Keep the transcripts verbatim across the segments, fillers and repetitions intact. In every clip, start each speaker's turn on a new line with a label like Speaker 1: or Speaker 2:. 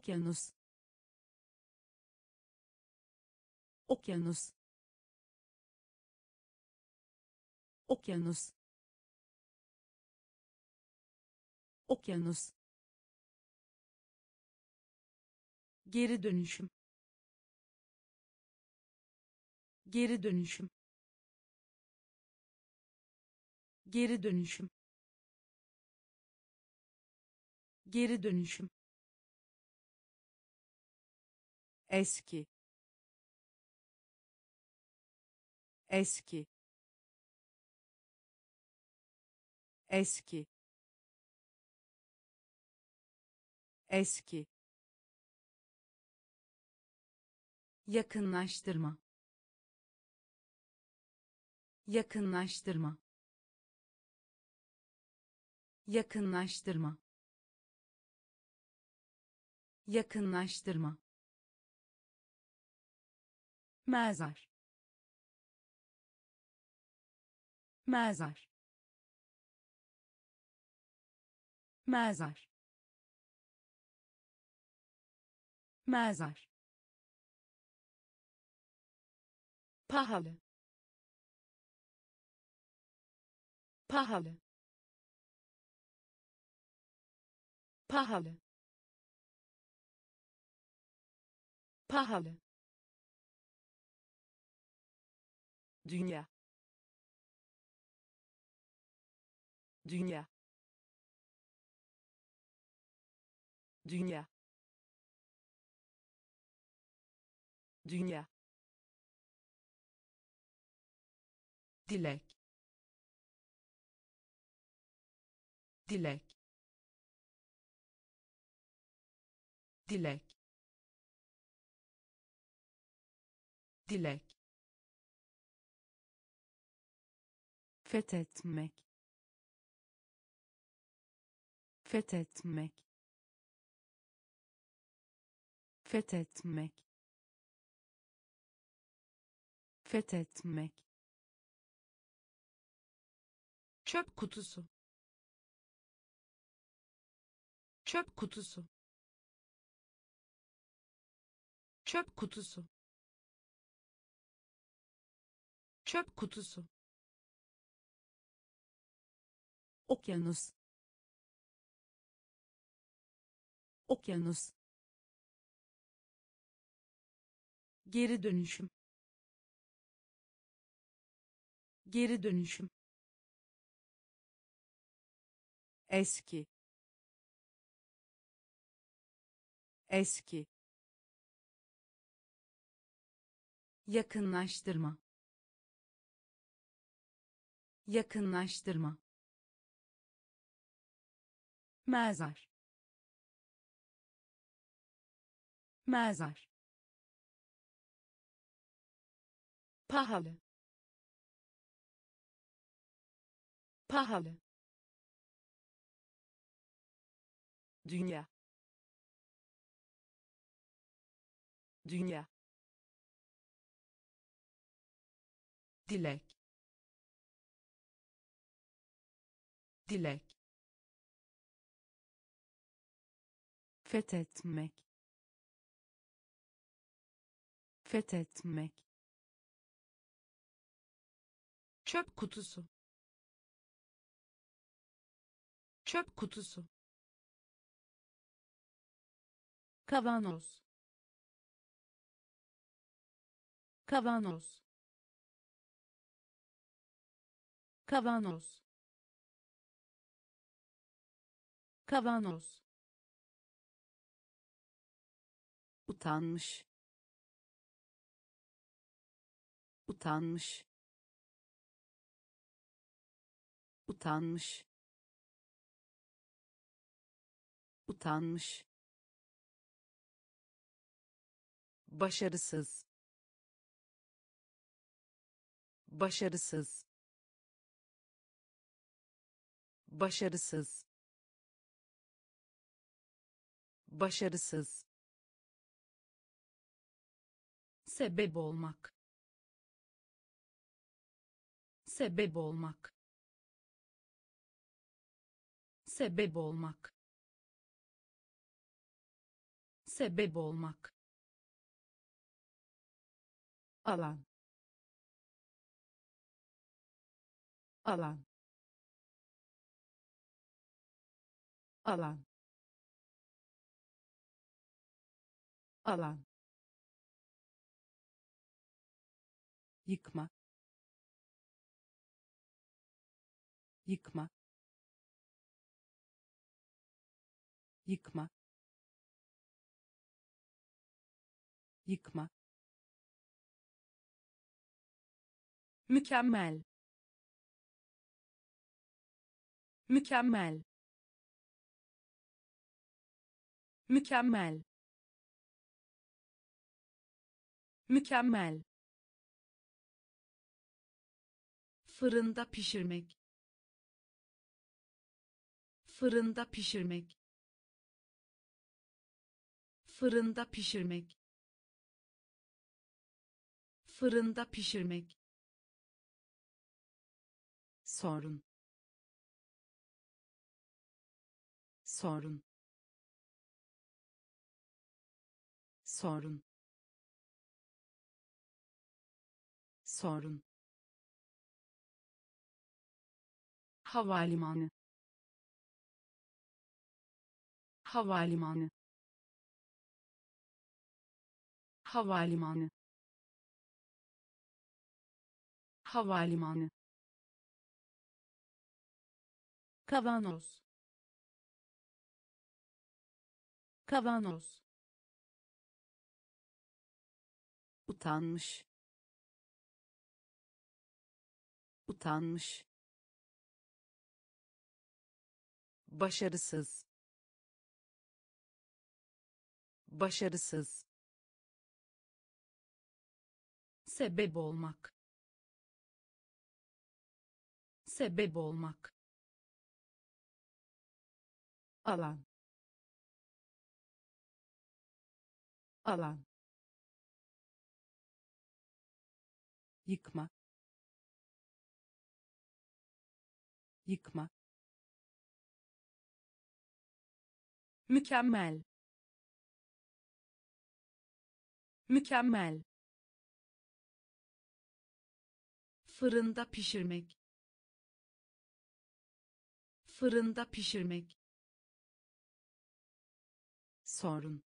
Speaker 1: okyanus, okyanus, okyanus, okyanus, geri dönüşüm, geri dönüşüm, geri dönüşüm, geri dönüşüm, eski, eski, eski, eski, yakınlaştırma, yakınlaştırma, yakınlaştırma, yakınlaştırma, mezar, mezar, mezar, mezar, pahalı, pahalı, pahalı, pahalı, dünya, dünya, dünya, dünya, dilek, dilek, dilek, dilek, fethetmek, fethetmek, fethetmek, fethetmek, çöp kutusu, çöp kutusu, çöp kutusu, çöp kutusu, okyanus, okyanus, geri dönüşüm, geri dönüşüm, eski, eski, yakınlaştırma, yakınlaştırma, mezar, mezar, pahalı, pahalı, dünya, dünya, dilek, dilek, fethetmek, fethetmek, çöp kutusu, çöp kutusu, kavanoz, kavanoz, kavanoz, kavanoz, utanmış, utanmış, utanmış, utanmış, başarısız, başarısız, başarısız, başarısız, sebep olmak, sebep olmak, sebep olmak, sebep olmak, alan, alan, alan, alan, yıkma, yıkma, yıkma, yıkma, mükemmel, mükemmel, mükemmel, mükemmel, fırında pişirmek, fırında pişirmek, fırında pişirmek, fırında pişirmek, sorun, sorun, sorun, sorun, havalimanı, havalimanı, havalimanı, havalimanı, kavanoz, kavanoz, utanmış, utanmış, başarısız, başarısız, sebep olmak, sebep olmak, alan, alan, yıkma, yıkma, mükemmel, mükemmel, fırında pişirmek, fırında pişirmek, sorun,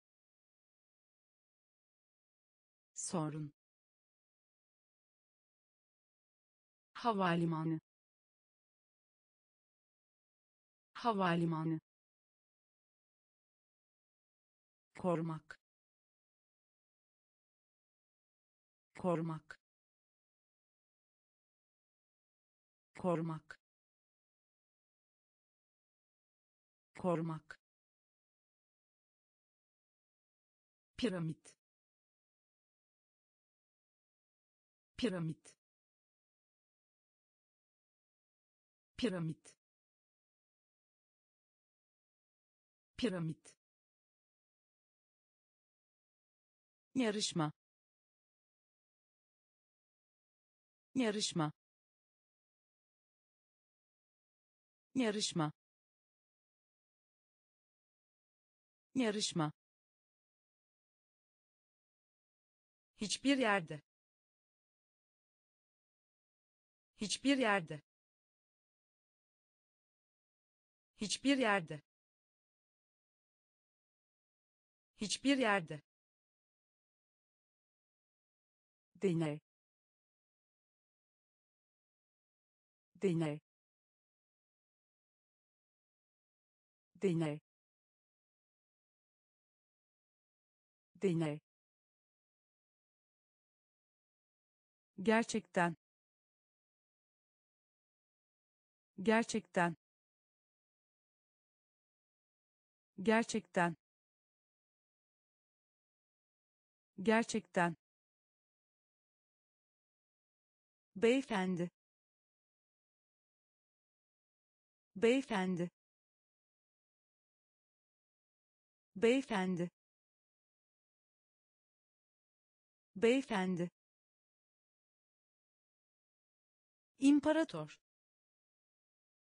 Speaker 1: sorun, havalimanı, havalimanı, korumak, korumak, korumak, korumak, piramit, piramit, piramit, piramit, yarışma, yarışma, yarışma, yarışma, hiçbir yerde, hiçbir yerde, hiçbir yerde, hiçbir yerde, deney, deney, deney, deney, gerçekten, gerçekten, gerçekten, gerçekten, beyefendi, beyefendi, beyefendi, beyefendi, imparator,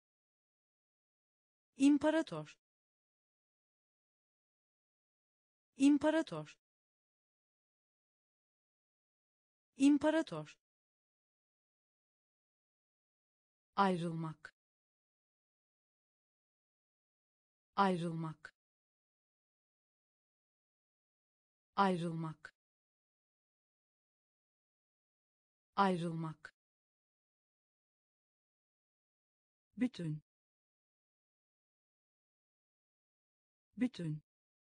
Speaker 1: imparator, imparator imparator ayrılmak ayrılmak ayrılmak ayrılmak bütün bütün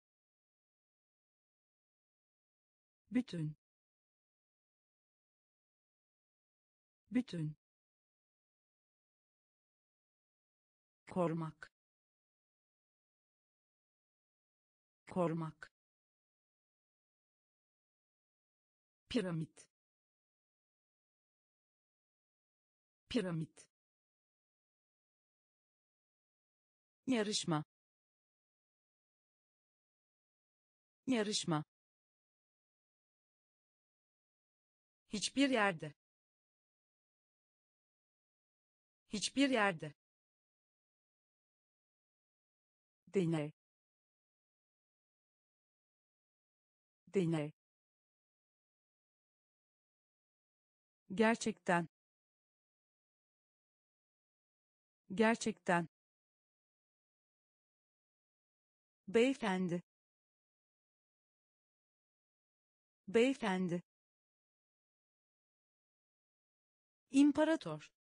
Speaker 1: bütün bütün korumak korumak piramit piramit yarışma yarışma hiçbir yerde hiçbir yerde deney deney gerçekten gerçekten beyefendi beyefendi imparator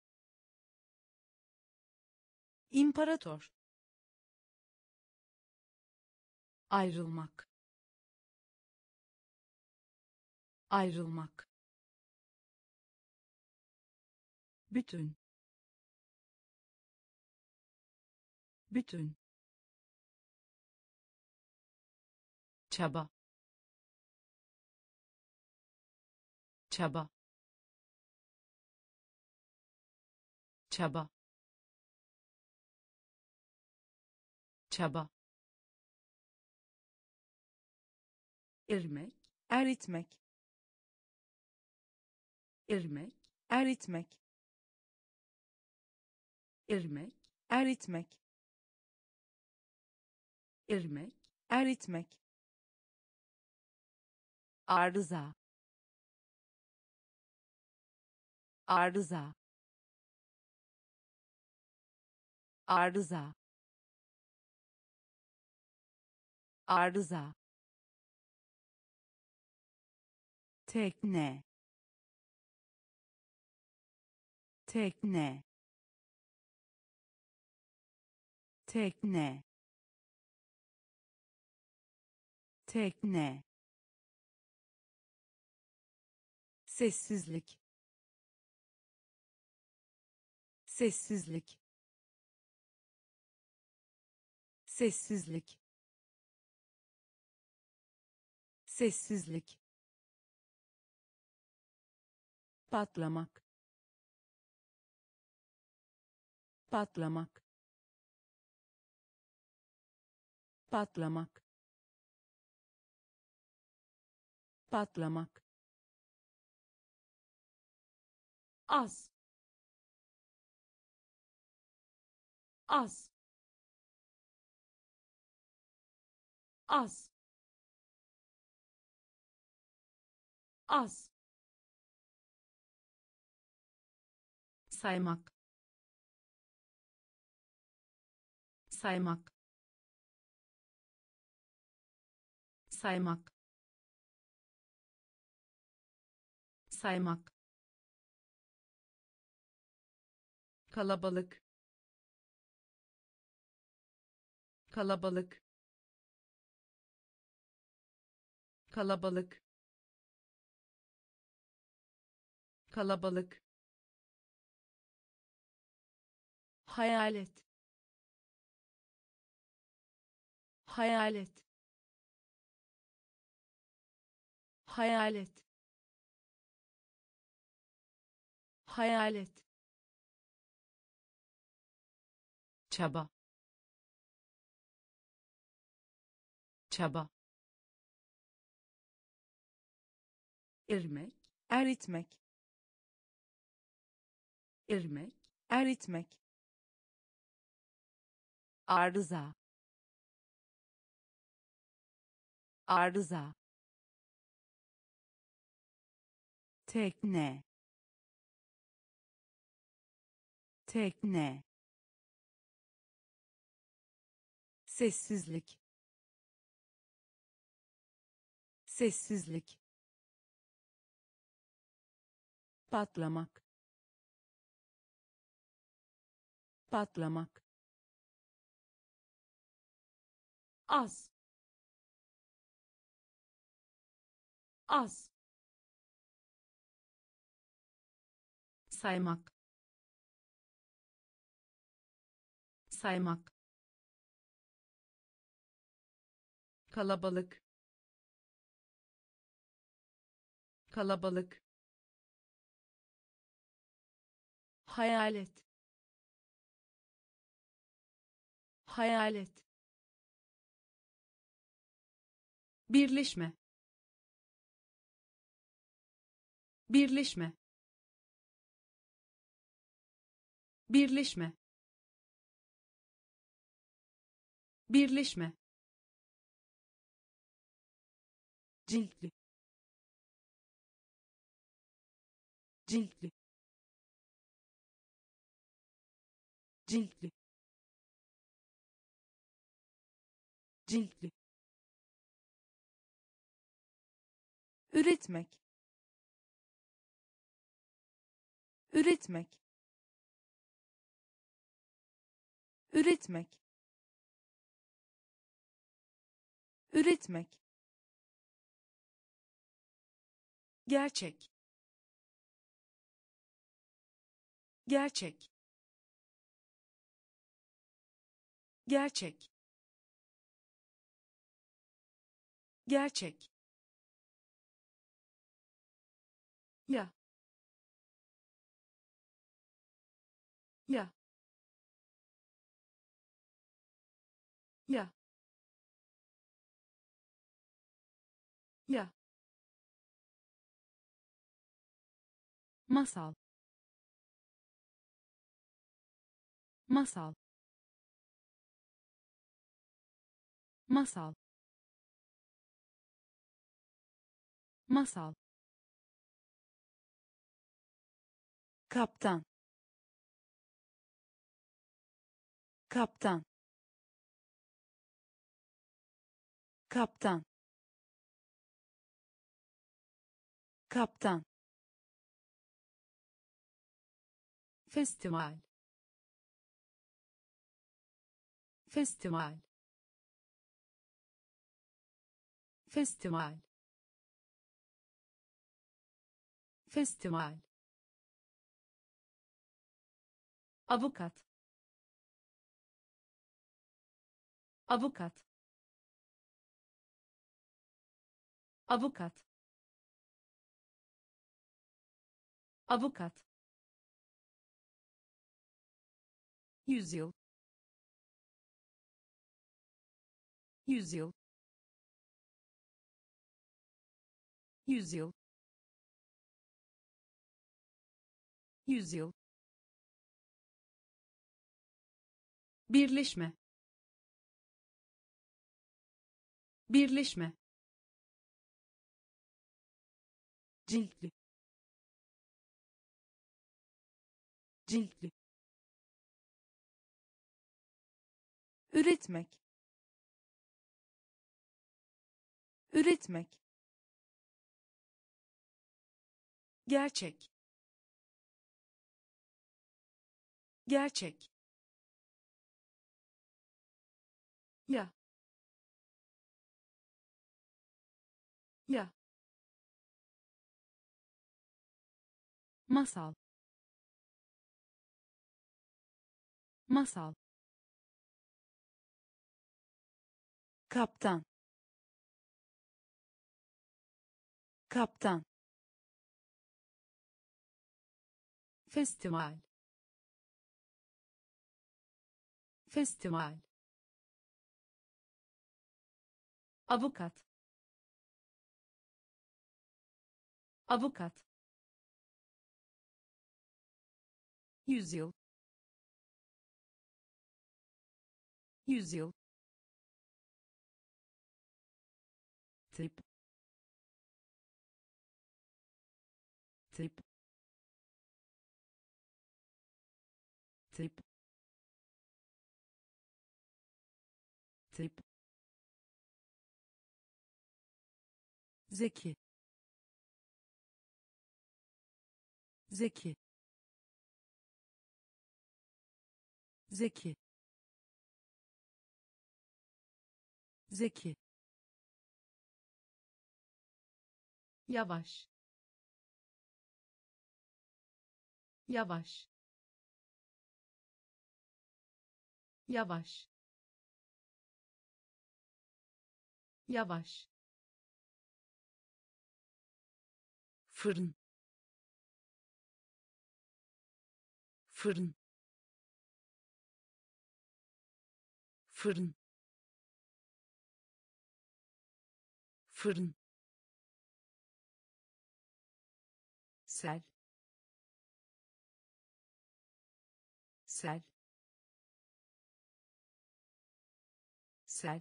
Speaker 1: imparator ayrılmak ayrılmak bütün bütün çaba çaba çaba çaba irmek eritmek irmek eritmek irmek eritmek irmek eritmek arıza arıza arıza arıza tekne tekne tekne tekne sessizlik sessizlik sessizlik sessizlik patlamak patlamak patlamak patlamak az az az az saymak saymak saymak saymak kalabalık kalabalık kalabalık kalabalık hayalet hayalet hayalet hayalet çaba çaba irmek eritmek irmek eritmek arıza arıza, tekne, tekne, sessizlik, sessizlik, patlamak, patlamak, az, az, saymak, saymak, kalabalık, kalabalık, hayalet, hayalet, birleşme, birleşme, birleşme, birleşme, ciltli, ciltli, ciltli, ciltli, üretmek, üretmek, üretmek, üretmek, gerçek, gerçek, gerçek, gerçek, ya, ya, ya, ya, masal, masal, masal, masal, kaptan, kaptan, kaptan, kaptan, festival, festival, festival, festival, avukat, avukat, avukat, avukat, yüzyıl, yüzyıl, yüzyıl, yüzyıl, birleşme, birleşme, ciltli, ciltli, üretmek, üretmek, gerçek, gerçek, ya, ya, masal, masal, kaptan, kaptan, festival, festival, avukat, avukat, yüzyıl, yüzyıl, tip tip tip tip zeki zeki zeki zeki yavaş yavaş yavaş yavaş fırın fırın fırın fırın sel sel sel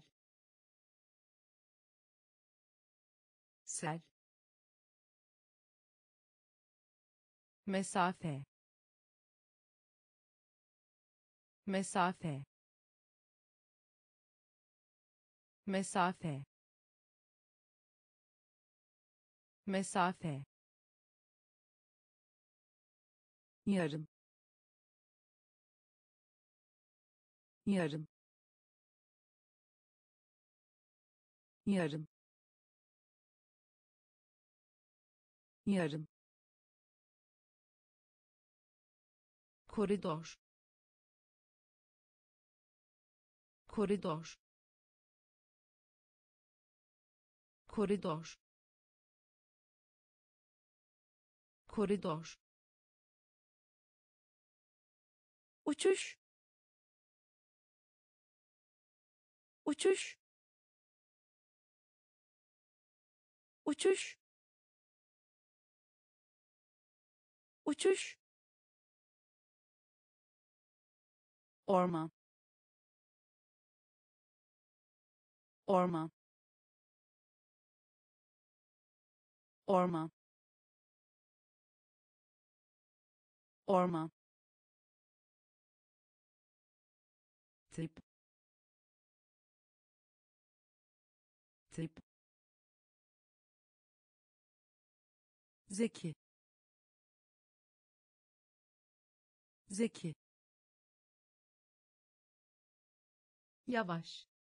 Speaker 1: sel mesafe mesafe mesafe mesafe yarım yarım yarım yarım koridor koridor koridor koridor uçuş uçuş uçuş uçuş orman orman orman orman tip tip zeki zeki yavaş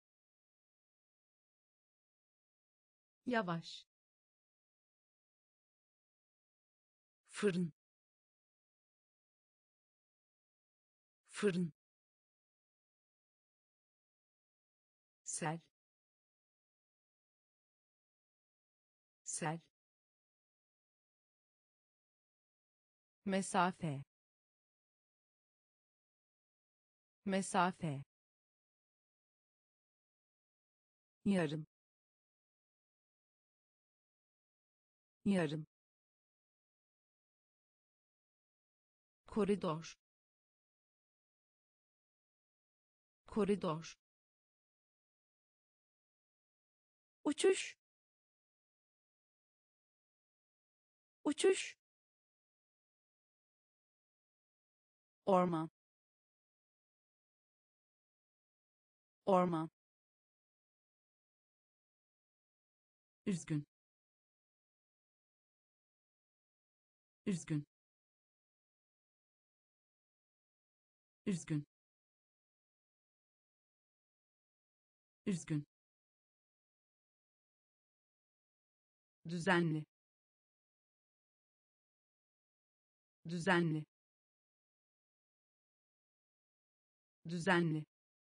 Speaker 1: yavaş fırın fırın sel sel mesafe mesafe yarım yarım koridor koridor uçuş uçuş orman orman üzgün üzgün üzgün üzgün düzenli düzenli düzenli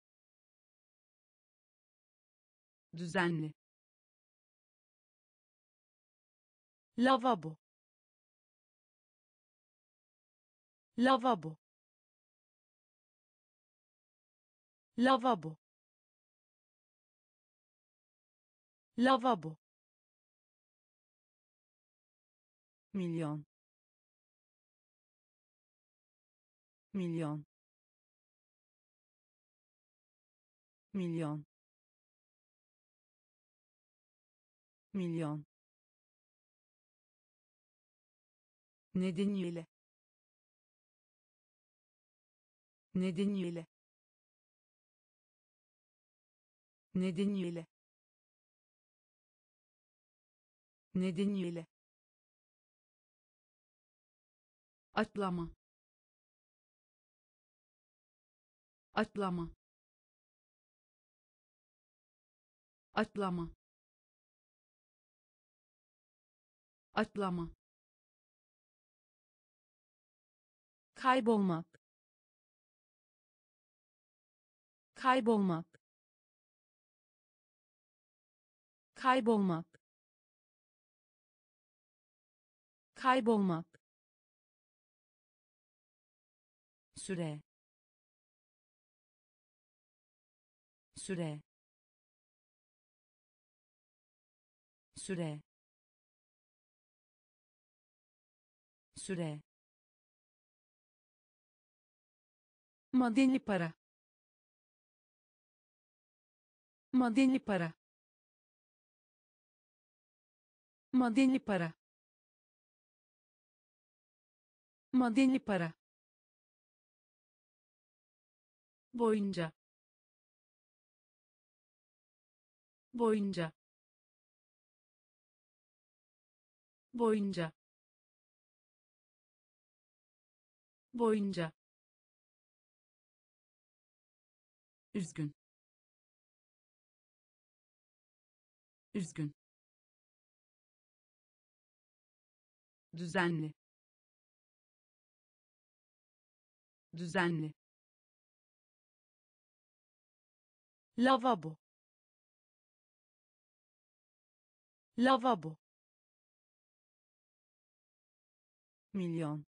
Speaker 1: düzenli lavabo lavabo lavabo lavabo milyon milyon milyon milyon,
Speaker 2: nedeniyle, nedeniyle, nedeniyle, nedeniyle, atlama, atlama, atlama, atlama,
Speaker 1: kaybolmak, kaybolmak, kaybolmak, kaybolmak, süre, süre, süre, süre,
Speaker 2: madeni para, madeni para, madeni para, madeni para, boyunca, boyunca, boyunca, boyunca, üzgün, üzgün, düzenli, düzenli,
Speaker 1: lavabo, lavabo, milyon,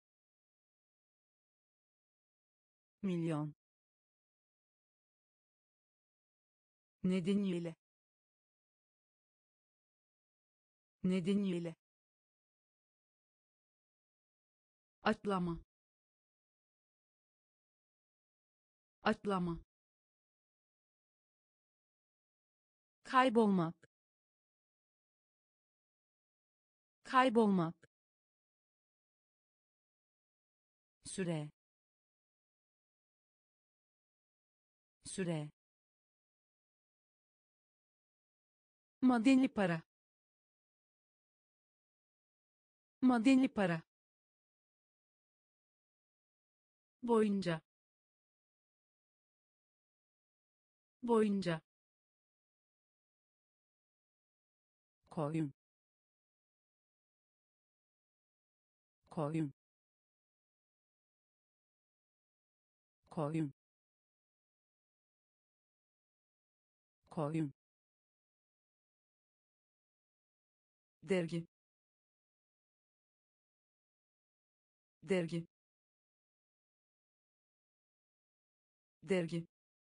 Speaker 1: milyon,
Speaker 2: nedeniyle, nedeniyle, atlama, atlama,
Speaker 1: kaybolmak, kaybolmak, süre, süre,
Speaker 2: madeni para, madeni para, boyunca, boyunca,
Speaker 1: koyun, koyun, koyun, koyun,
Speaker 2: dergi, dergi, dergi,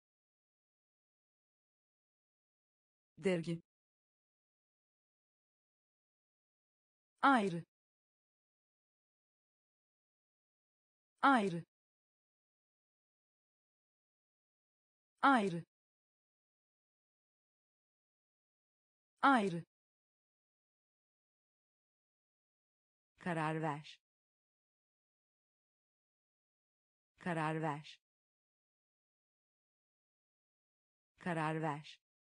Speaker 2: dergi,
Speaker 1: ayrı, ayrı, ayrı, ayrı, karar ver, karar ver, karar ver,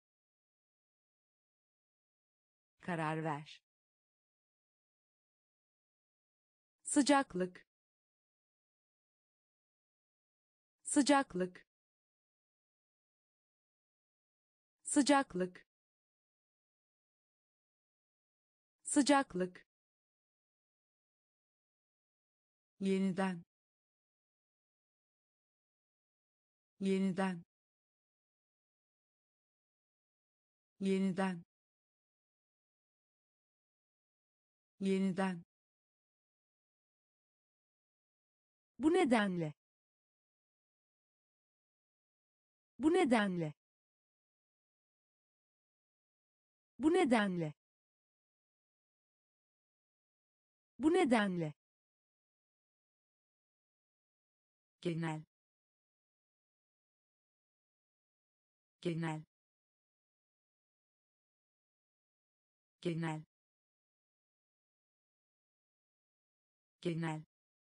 Speaker 1: karar ver,
Speaker 2: sıcaklık, sıcaklık, sıcaklık, sıcaklık, yeniden, yeniden, yeniden, yeniden,
Speaker 1: bu nedenle, bu nedenle, bu nedenle, bu nedenle,
Speaker 2: genel, genel, genel genel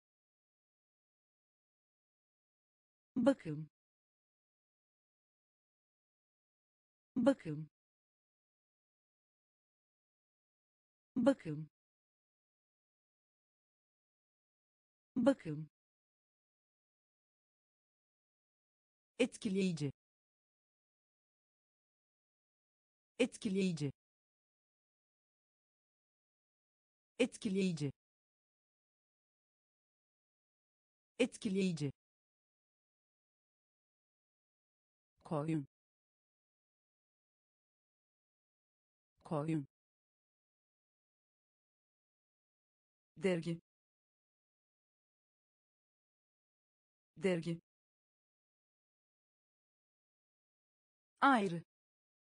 Speaker 1: bakım bakım bakım bakım etkileyici etkileyici etkileyici etkileyici koyun koyun dergi dergi ayrı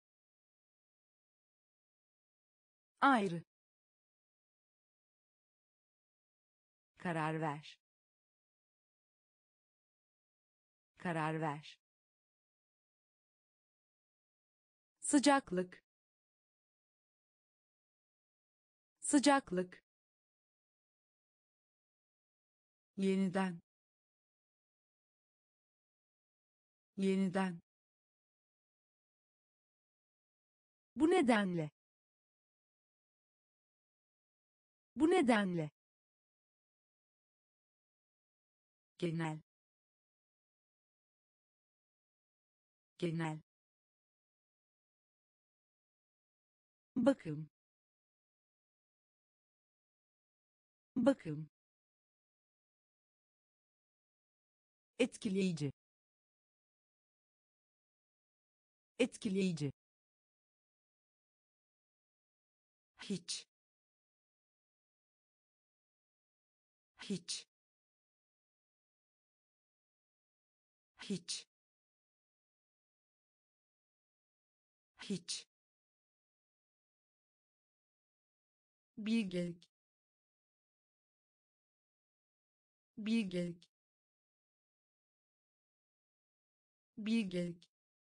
Speaker 1: ayrı karar ver karar ver sıcaklık sıcaklık
Speaker 2: yeniden yeniden
Speaker 1: bu nedenle bu nedenle
Speaker 2: genel genel
Speaker 1: bakım bakım etkileyici etkileyici
Speaker 2: hiç hiç hiç hiç bilgelik bilgelik bilgelik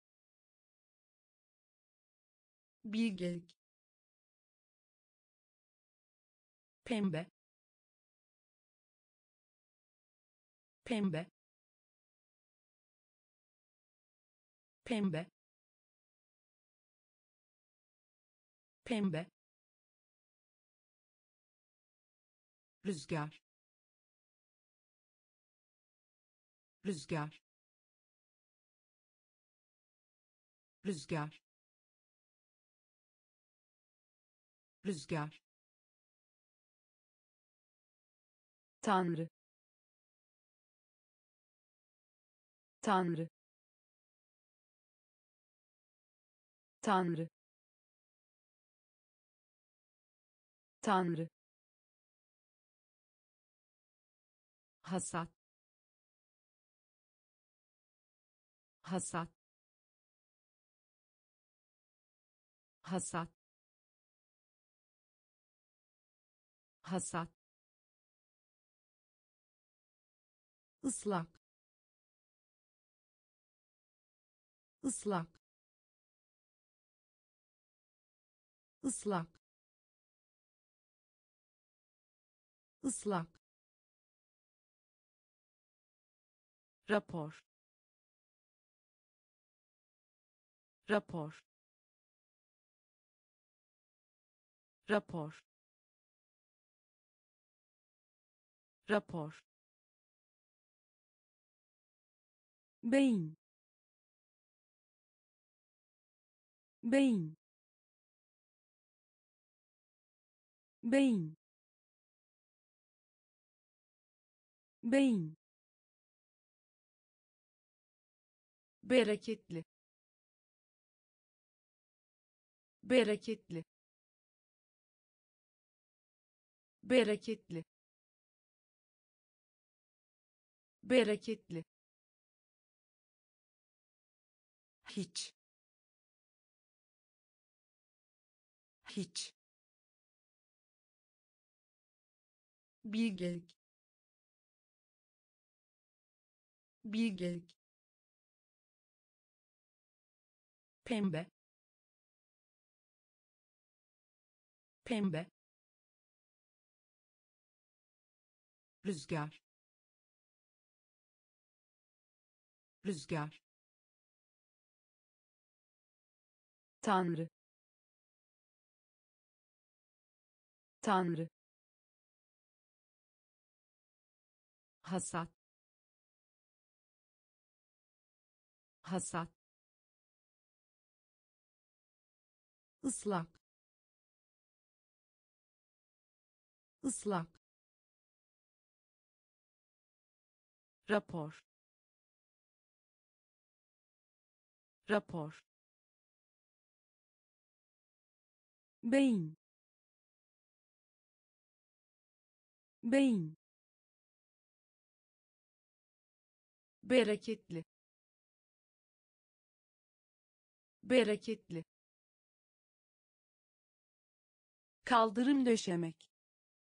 Speaker 2: bilgelik
Speaker 1: pembe pembe pembe pembe
Speaker 2: rüzgar rüzgar rüzgar rüzgar
Speaker 1: Tanrı Tanrı Tanrı Tanrı
Speaker 2: hasat hasat hasat hasat
Speaker 1: ıslak ıslak ıslak ıslak rapor rapor rapor rapor beyin beyin beyin beyin bereketli bereketli bereketli bereketli
Speaker 2: hiç hiç bilgelik bilgelik
Speaker 1: pembe
Speaker 2: pembe, rüzgar, rüzgar,
Speaker 1: Tanrı, Tanrı,
Speaker 2: hasat, hasat, ıslak, ıslak, rapor, rapor,
Speaker 1: beyin, beyin, bereketli, bereketli, kaldırım döşemek,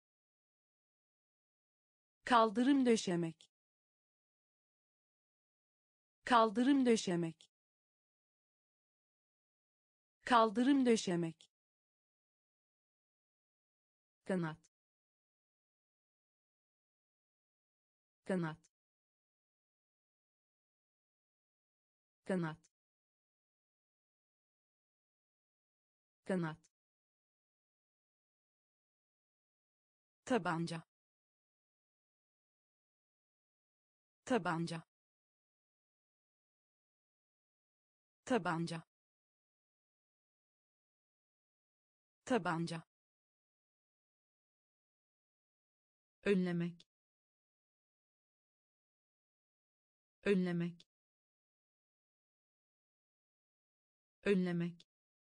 Speaker 1: kaldırım döşemek, kaldırım döşemek, kaldırım döşemek,
Speaker 2: kanat, kanat, kanat, kanat, tabanca, tabanca, tabanca, tabanca, önlemek, önlemek, önlemek,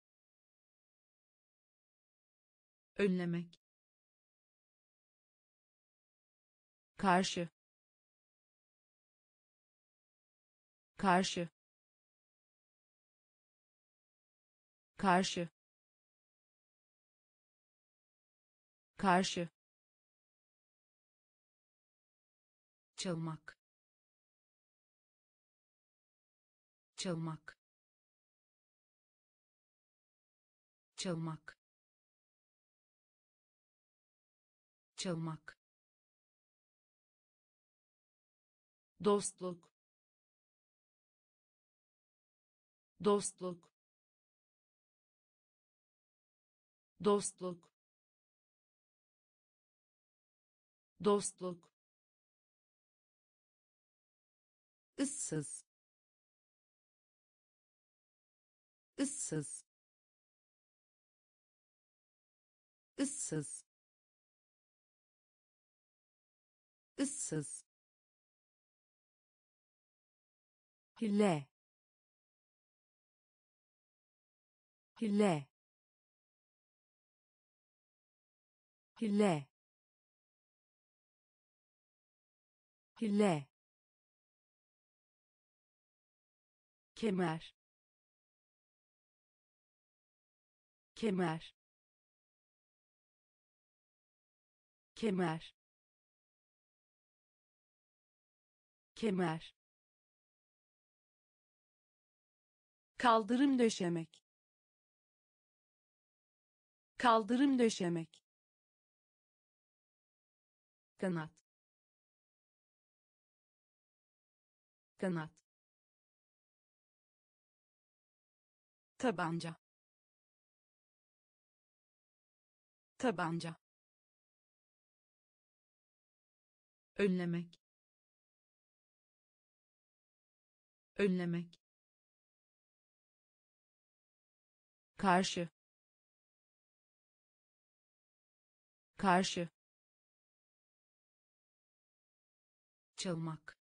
Speaker 2: önlemek,
Speaker 1: karşı, karşı, karşı, karşı,
Speaker 2: çalmak, çalmak, çalmak, çalmak, dostluk, dostluk, dostluk, dostluk, ıssız, ıssız, ıssız, ıssız,
Speaker 1: hile, hile, hile, hile, kemer, kemer, kemer, kemer, kaldırım döşemek, kaldırım döşemek,
Speaker 2: kanat, kanat,
Speaker 1: tabanca, tabanca,
Speaker 2: önlemek, önlemek,
Speaker 1: karşı, karşı,
Speaker 2: çalmak,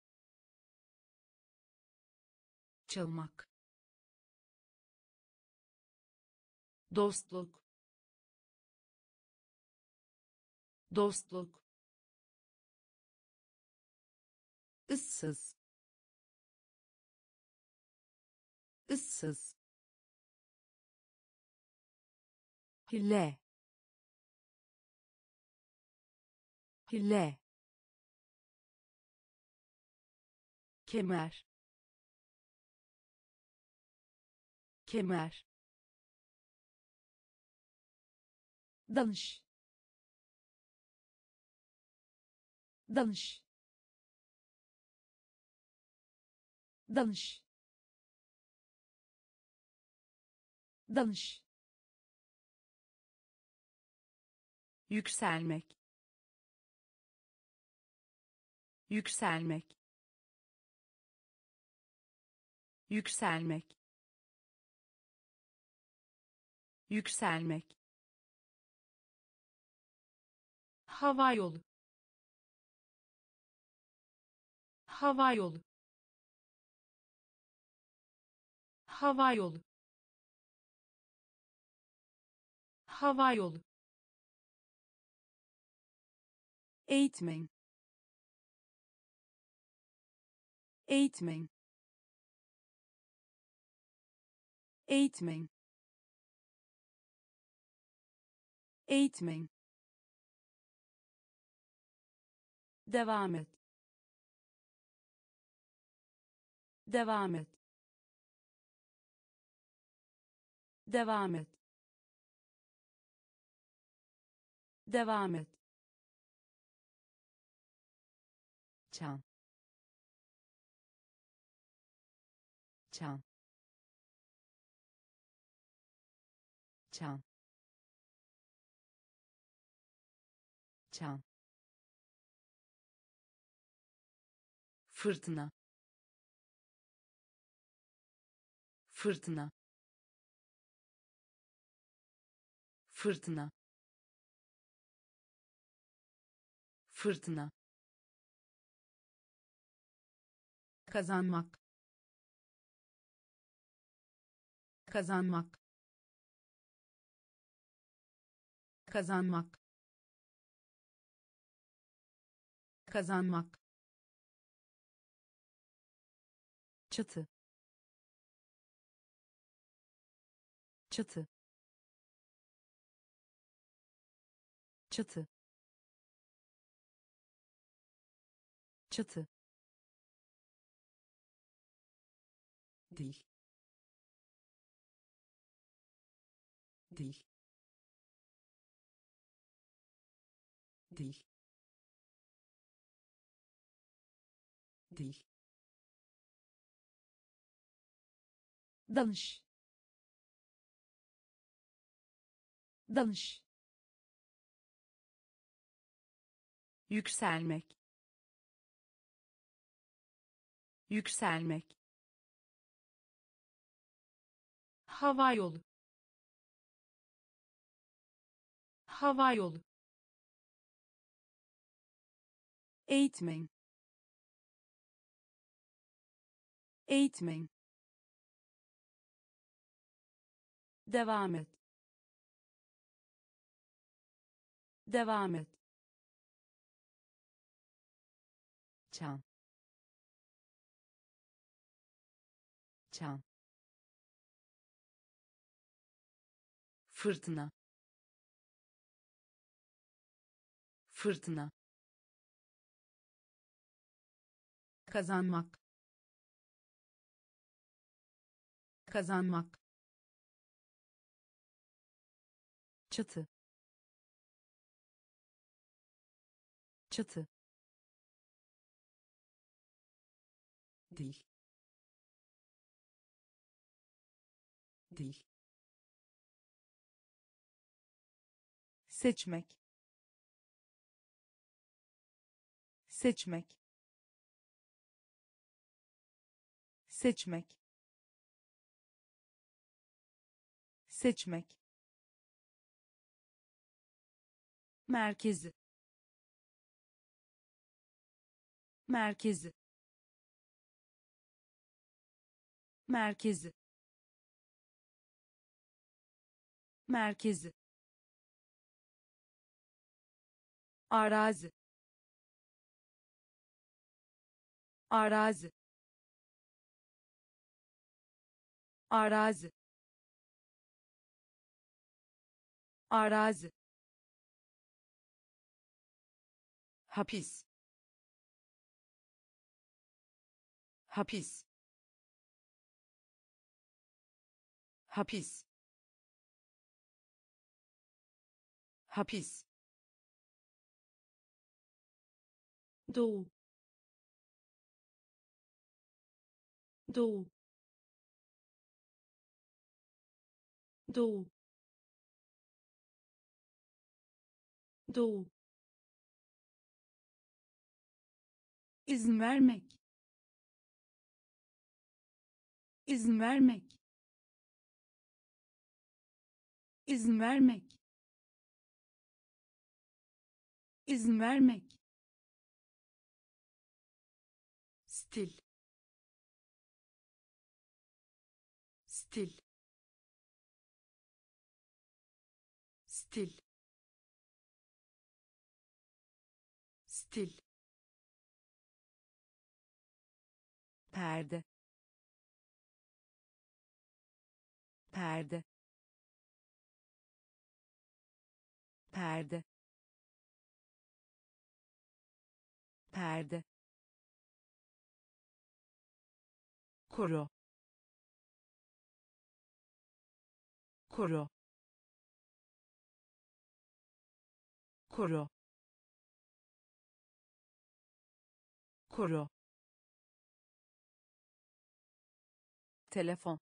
Speaker 2: çalmak, dostluk, dostluk, ıssız, ıssız,
Speaker 1: hile, hile, kemer, kemer, danış danış danış danış yükselmek yükselmek yükselmek yükselmek hava yolu hava yolu hava yolu hava yolu eğitmen eğitmen eğitmen eğitmen devam et devam et devam et devam et çan çan çan çan fırtına fırtına fırtına fırtına kazanmak kazanmak kazanmak kazanmak çatı çatı çatı çatı dil dil dil dil danış danış yükselmek yükselmek hava yolu hava yolu eğitmen eğitmen devam et devam et çan çan fırtına fırtına kazanmak kazanmak çatı çatı dil dil seçmek seçmek seçmek seçmek merkezi merkezi merkezi merkezi arazi arazi arazi arazi hapis hapis hapis hapis,
Speaker 2: doğu, doğu, doğu, doğu, izin vermek, izin vermek, izin vermek, izin vermek, stil, stil, stil, stil, perde, perde, perde, perde, koro, koro, koro, koro, telefon,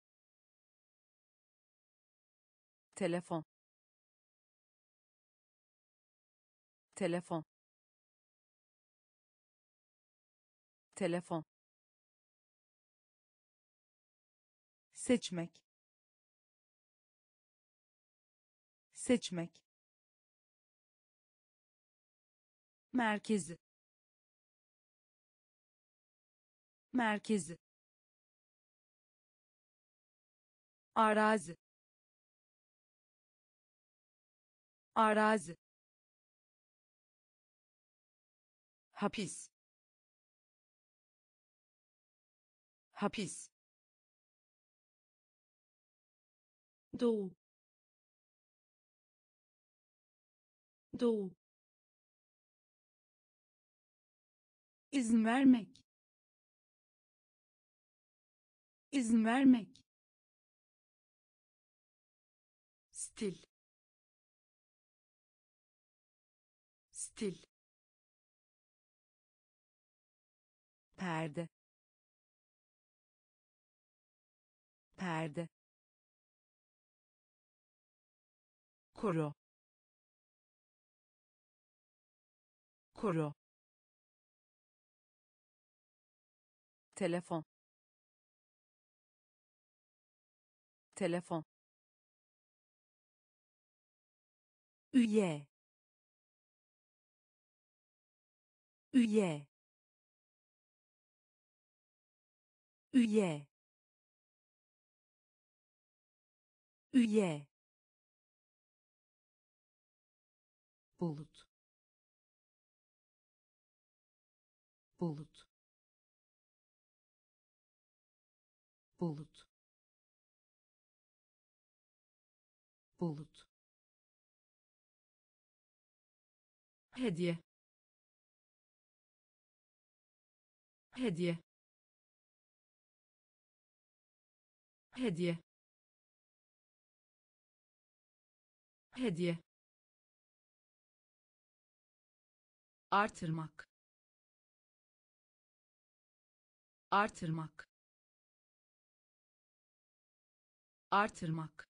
Speaker 2: telefon, telefon, telefon, seçmek, seçmek, merkezi, merkezi, arazi, arazi,
Speaker 1: hapis, hapis,
Speaker 2: doğu, doğu, izin vermek, izin vermek,
Speaker 1: stil, stil,
Speaker 2: perde, perde,
Speaker 1: koro, koro,
Speaker 2: telefon, telefon, üye, üye, üye, üye, bulut, bulut, bulut, bulut,
Speaker 1: hediye, hediye, hediye, hediye, artırmak, artırmak, artırmak,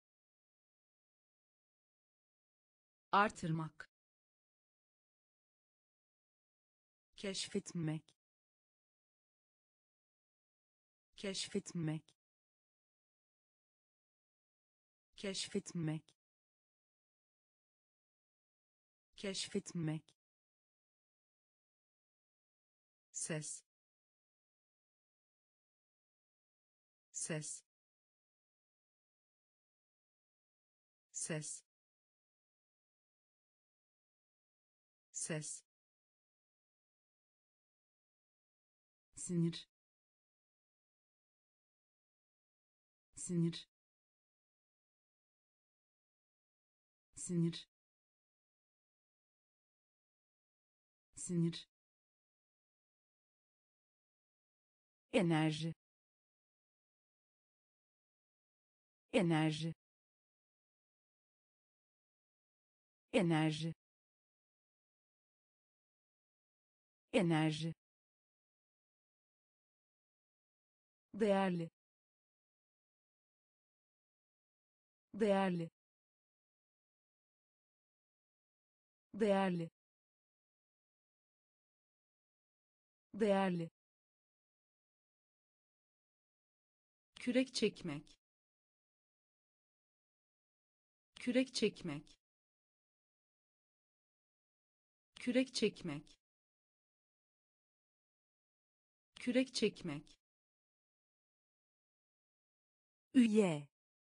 Speaker 1: artırmak,
Speaker 2: keşfetmek, keşfetmek, keşfetmek, keşfetmek, ses, ses, ses, ses,
Speaker 1: sinir, sinir, sinir, sinir,
Speaker 2: enerji, enerji,
Speaker 1: enerji enerji değerli değerli değerli değerli kürek çekmek kürek çekmek kürek çekmek kürek çekmek üye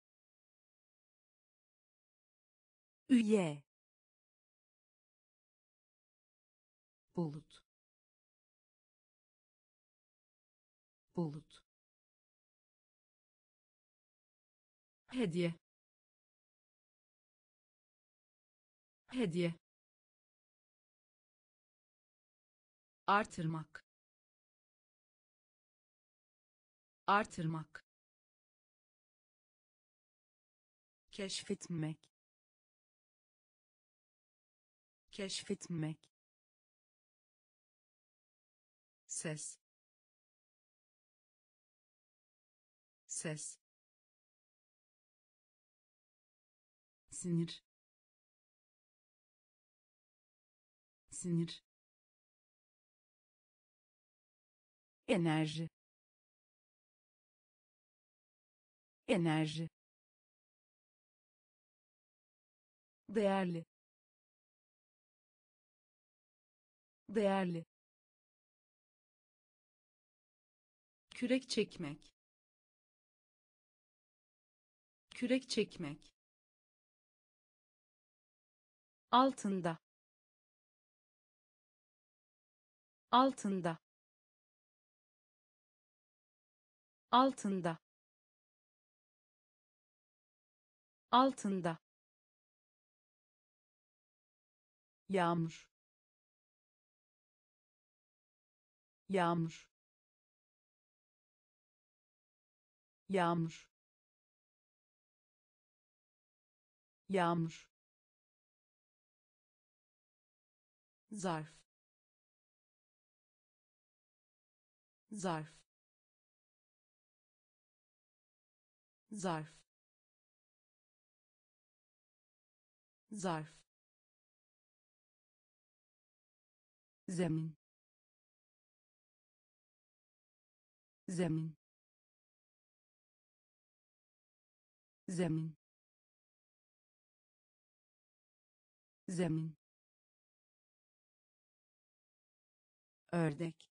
Speaker 1: üye bulut bulut hediye hediye artırmak artırmak keşfetmek keşfetmek
Speaker 2: ses ses
Speaker 1: sinir sinir enerji enerji değerli değerli kürek çekmek kürek çekmek altında altında altında altında yağmur yağmur yağmur yağmur zarf zarf zarf zarf zemin zemin zemin zemin ördek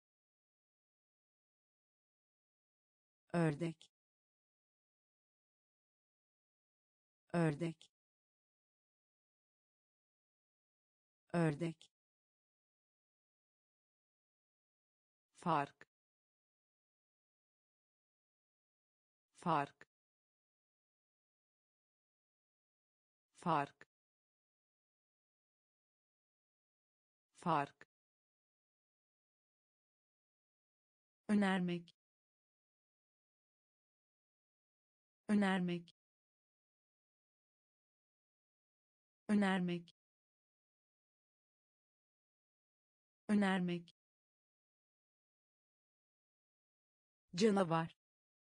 Speaker 1: ördek ördek ördek fark fark fark fark önermek önermek önermek önermek canavar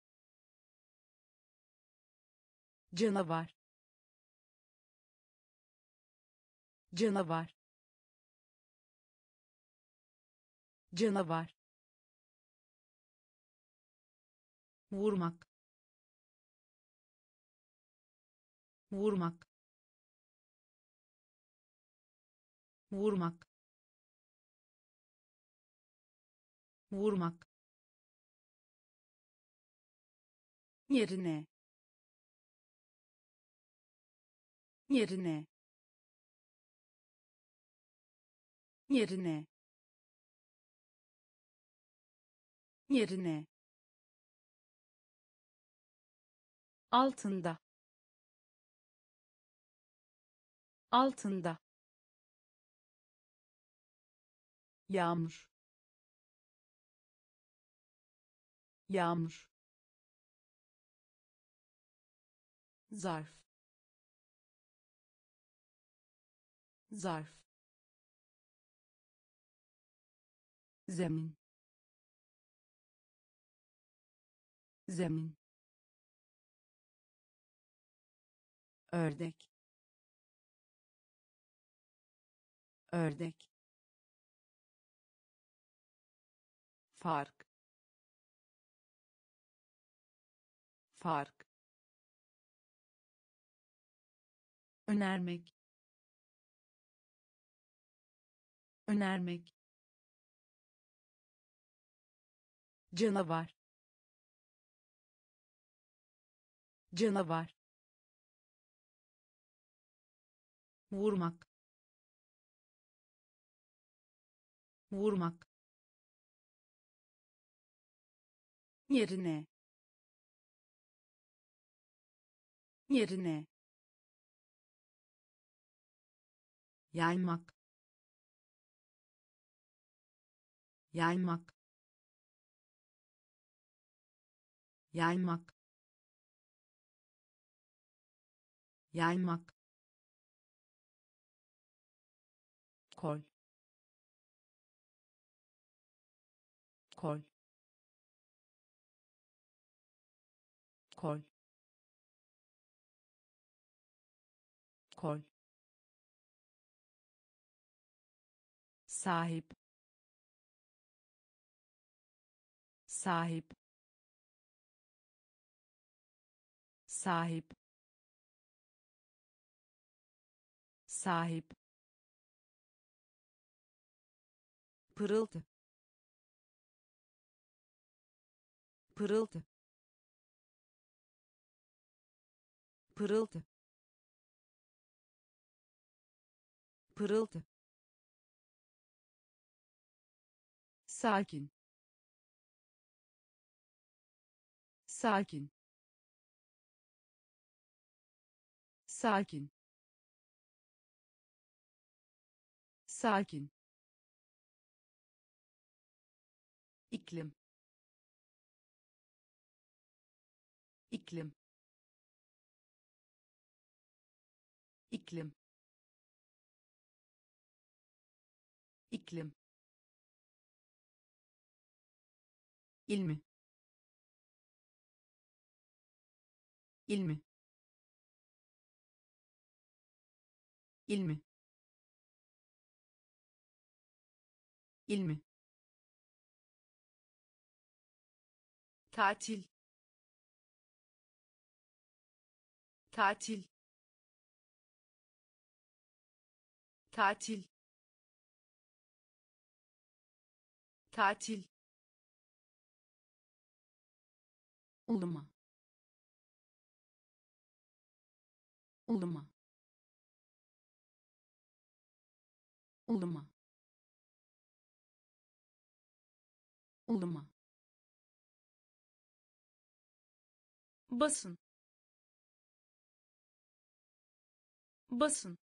Speaker 1: canavar canavar canavar vurmak vurmak vurmak vurmak yerine yerine yerine yerine altında altında yağmur yağmur zarf zarf, zemin, zemin, ördek, ördek, fark, fark, önermek, önermek, canavar, canavar, vurmak, vurmak, yerine, yerine, yaymak, yaymak, yaymak, yaymak, kol, kol, kol, kol, sahip, sahip, sahip, sahip, pırıltı, pırıltı, pırıltı, pırıltı, sakin, sakin, sakin, sakin, iklim, iklim, iklim, iklim, ilmi, ilmi, ilmi, ilmi, tatil, tatil, tatil, tatil, uluma, uluma, uluma, uluma, basın, basın,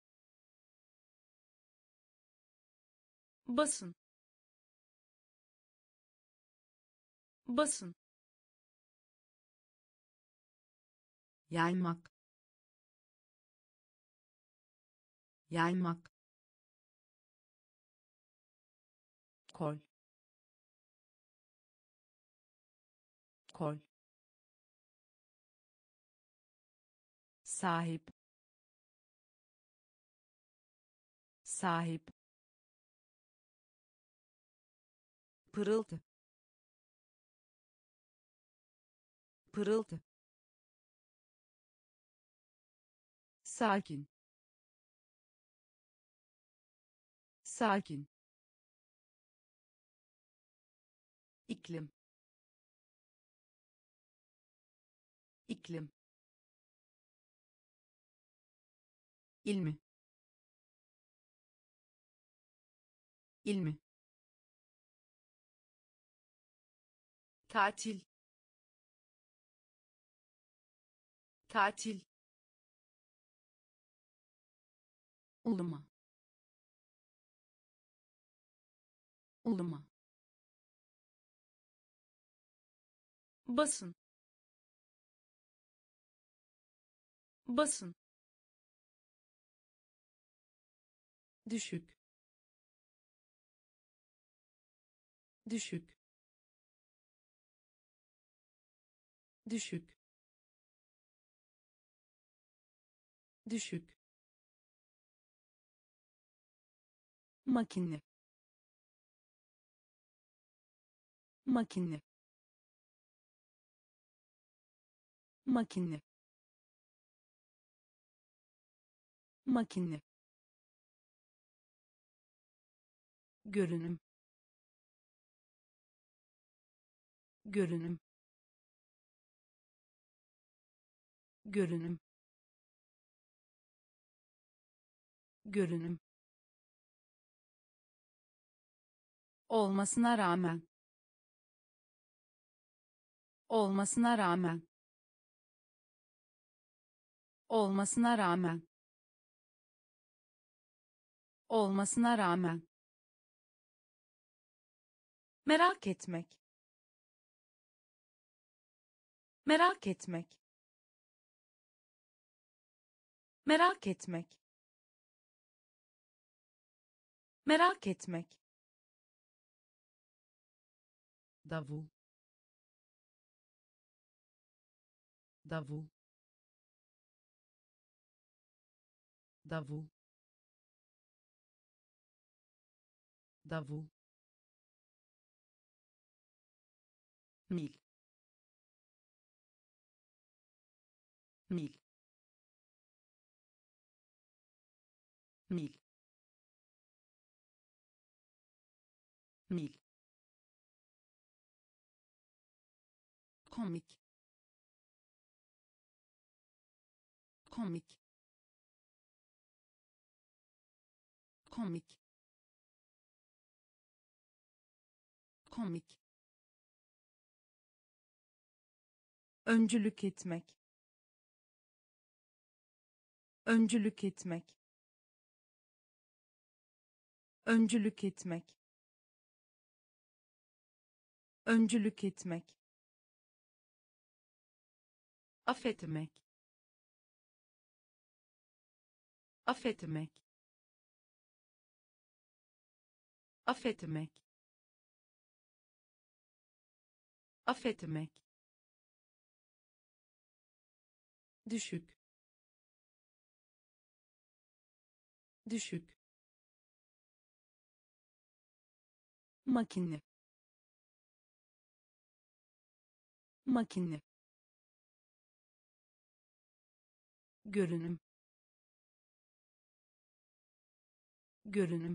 Speaker 1: basın, basın, yaymak, yaymak, kol, kol, sahip, sahip, pırıltı, pırıltı, sakin, sakin, iklim, iklim, ilmi, ilmi, tatil, tatil, uluma, uluma, basın, basın, düşük düşük düşük düşük makine makine makine makine görünüm görünüm görünüm görünüm olmasına rağmen olmasına rağmen olmasına rağmen olmasına rağmen merak etmek merak etmek merak etmek merak etmek
Speaker 2: davul davul davul davul mil mil mil mil komik komik komik komik öncülük etmek öncülük etmek öncülük etmek öncülük etmek affetmek affetmek affetmek affetmek düşük düşük makine makine görünüm görünüm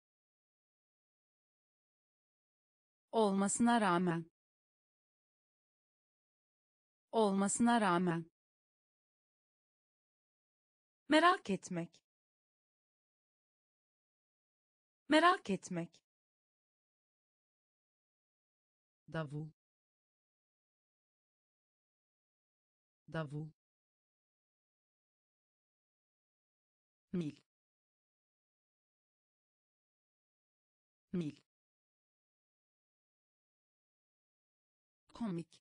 Speaker 2: olmasına rağmen olmasına rağmen merak etmek merak etmek davul davul mil mil komik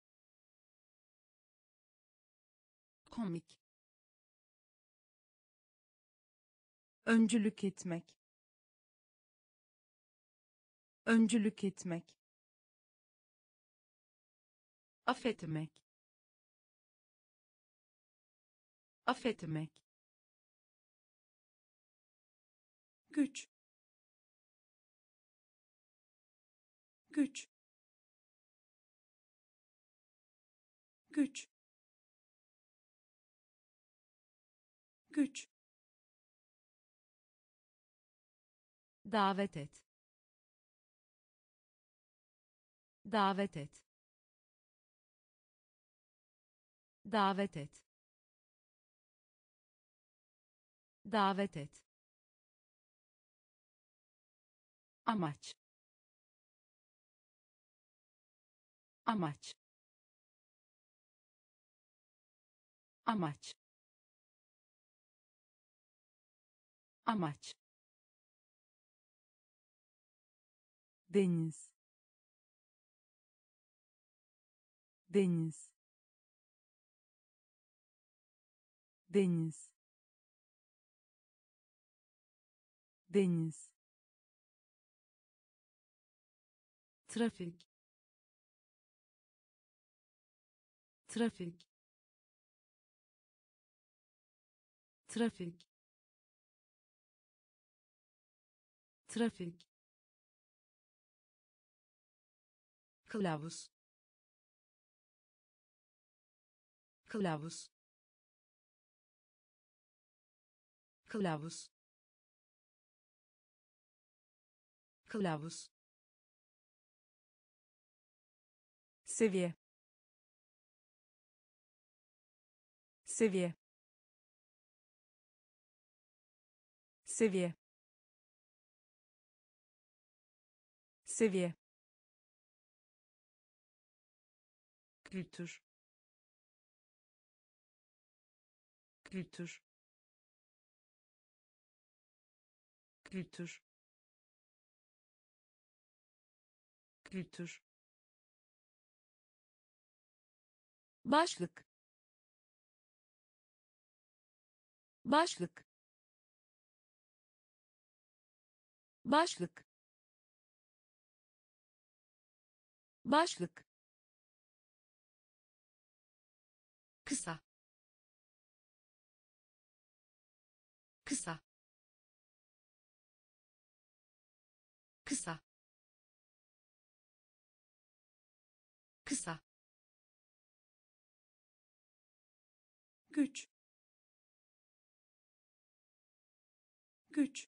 Speaker 2: komik
Speaker 1: öncülük etmek öncülük etmek affetmek affetmek güç güç güç güç davet et davet et davet et davet et amaç amaç amaç amaç deniz deniz deniz deniz,
Speaker 2: trafik, trafik, trafik, trafik, kılavuz, kılavuz, kılavuz, kılavuz,
Speaker 1: seviye, seviye, seviye, seviye,
Speaker 2: kültür, kültür, kültür, kültür, başlık, başlık, başlık, başlık, kısa, kısa, kısa, kısa, güç, güç,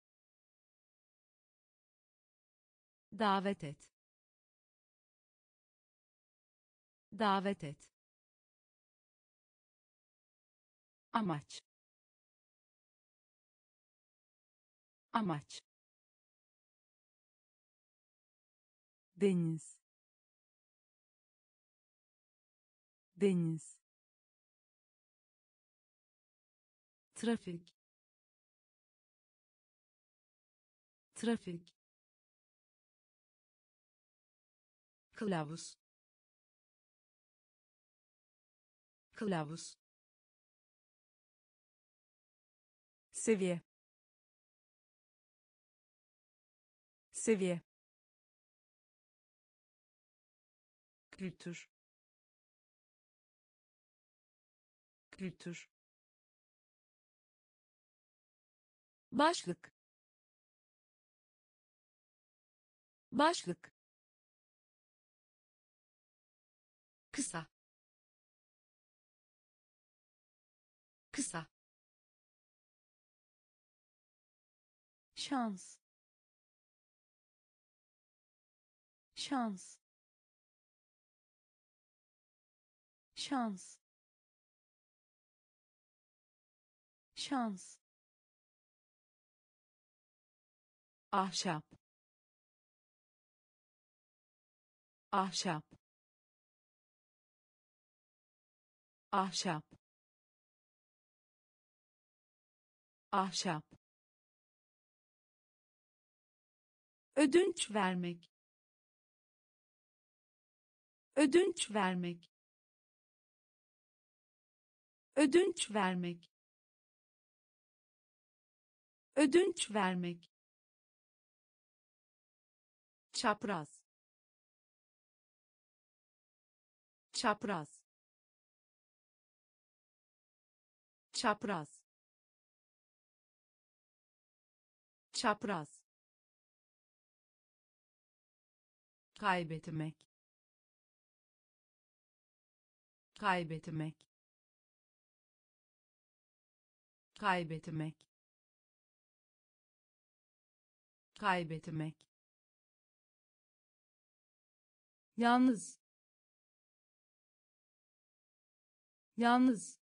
Speaker 1: davet et, davet et, amaç, amaç, deniz, deniz,
Speaker 2: trafik, trafik, kılavuz, kılavuz,
Speaker 1: seviye, seviye,
Speaker 2: kültür, kültür, başlık, başlık, kısa, kısa,
Speaker 1: şans, şans, şans, şans, ahşap, ahşap, ahşap, ahşap,
Speaker 2: ödünç vermek, ödünç vermek, ödünç vermek, ödünç vermek, çapraz, çapraz, çapraz, çapraz,
Speaker 1: kaybetmek, kaybetmek, kaybetmek, kaybetmek,
Speaker 2: yalnız, yalnız,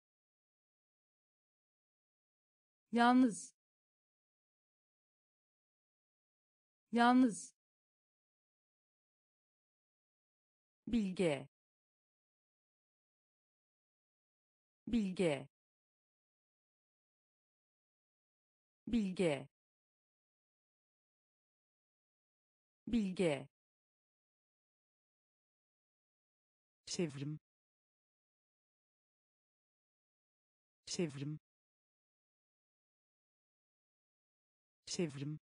Speaker 2: yalnız, yalnız,
Speaker 1: bilge, bilge, bilge, bilge, çevrim, çevrim, çevrim,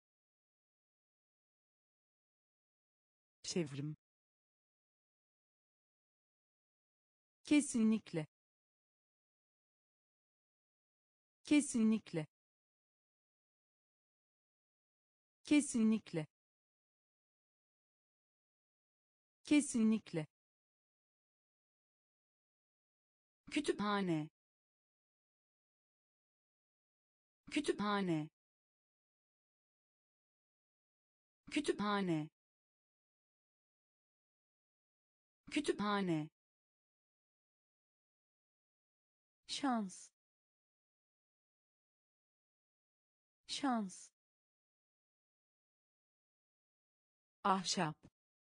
Speaker 1: çevrim,
Speaker 2: kesinlikle, kesinlikle, kesinlikle, kesinlikle, kütüphane, kütüphane, kütüphane, kütüphane, şans, şans, ahşap,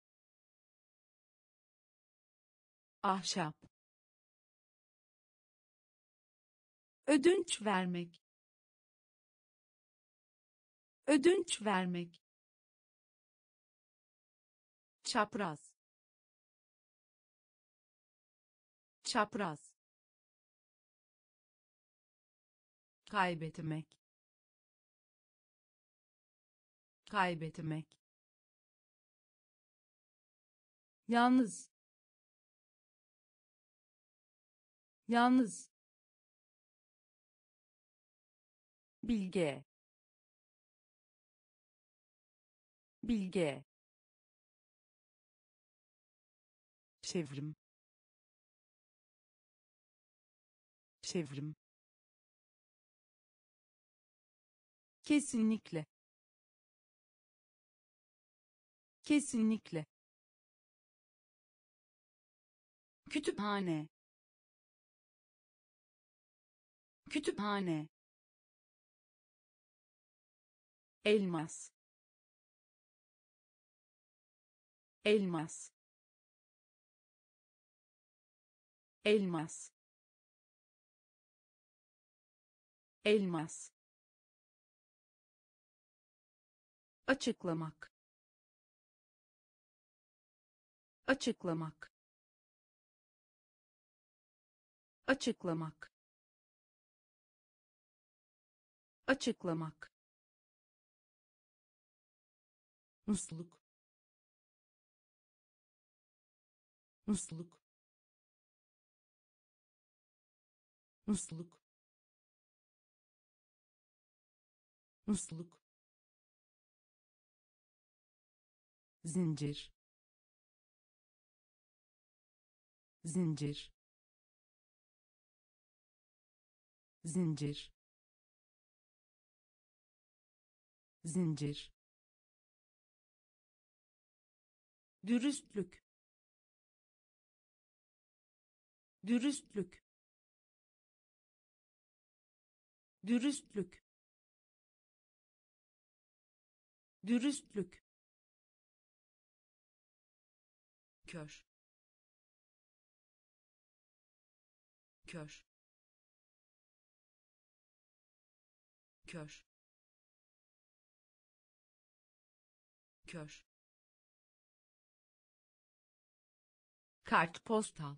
Speaker 2: ahşap, ödünç vermek, ödünç vermek, çapraz, çapraz, kaybetmek, kaybetmek, yalnız, yalnız,
Speaker 1: bilge, bilge, çevrim, çevrim,
Speaker 2: kesinlikle, kesinlikle, kütüphane, kütüphane, elmas, elmas, elmas, elmas, açıklamak, açıklamak, açıklamak, açıklamak, musluk, musluk, musluk, musluk, zincir, zincir, zincir, zincir, dürüstlük, dürüstlük, dürüstlük, dürüstlük, kör, kör, kör, kör, kartpostal,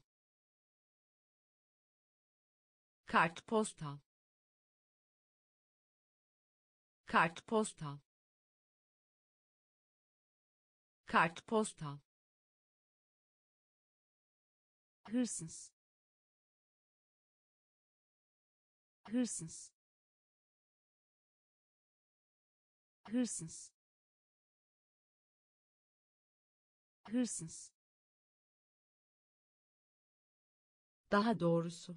Speaker 2: kartpostal, kartpostal, kartpostal, hırsız, hırsız, hırsız, hırsız, daha doğrusu,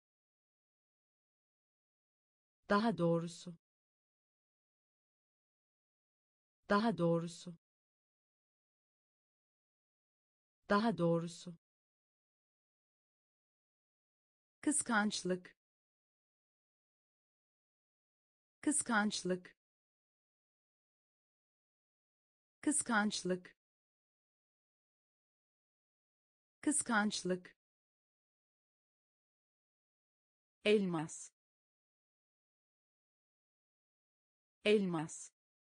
Speaker 2: daha doğrusu, daha doğrusu, daha doğrusu, kıskançlık, kıskançlık, kıskançlık, kıskançlık, elmas, elmas,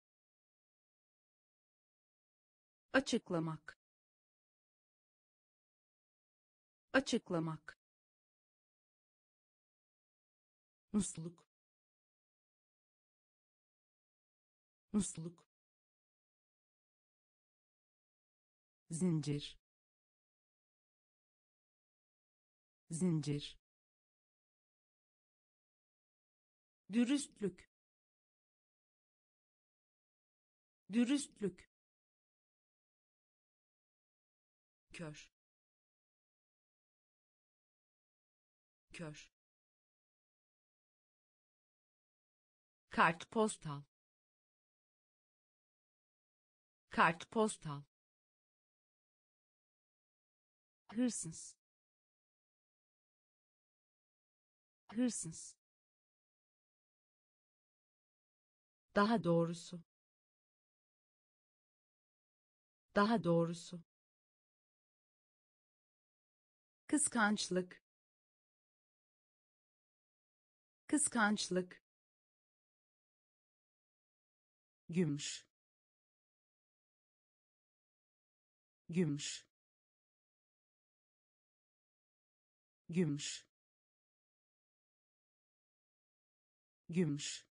Speaker 2: açıklamak, açıklamak, musluk, Musluk.
Speaker 1: Zincir. Zincir.
Speaker 2: Dürüstlük. Dürüstlük. Kör. Kör. Kartpostal. Kartpostal. Hırsız. Hırsız. Daha doğrusu. Daha doğrusu. Kıskançlık. Kıskançlık.
Speaker 1: Gümüş. Gümüş. Gümüş. Gümüş.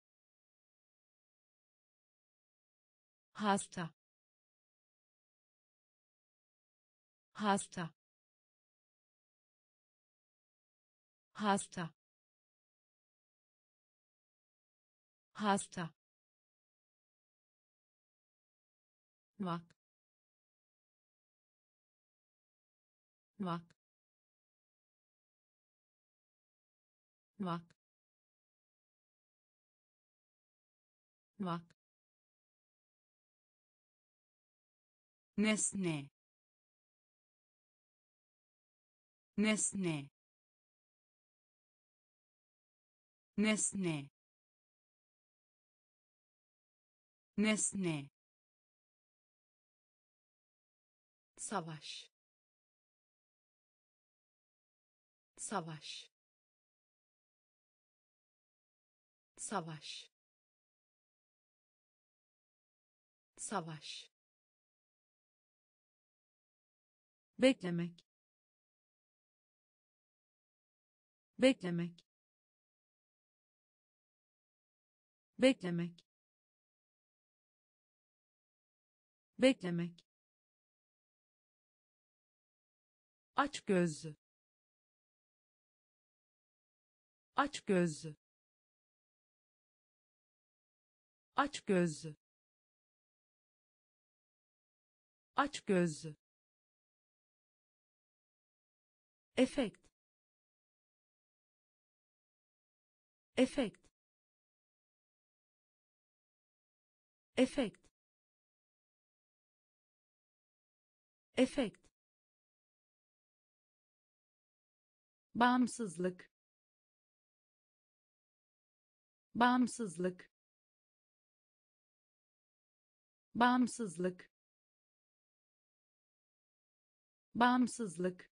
Speaker 2: Hasta. Hasta. Hasta. Hasta. Vak. Vak. Vak. Vak. Nesne. Nesne. Nesne. Nesne. Savaş. Savaş. Savaş. Savaş. Beklemek. Beklemek. Beklemek. Beklemek. Aç gözlü. Aç gözlü. Aç gözlü. Aç gözlü. Efekt. Efekt. Efekt. Efekt. Bağımsızlık. Bağımsızlık. Bağımsızlık. Bağımsızlık.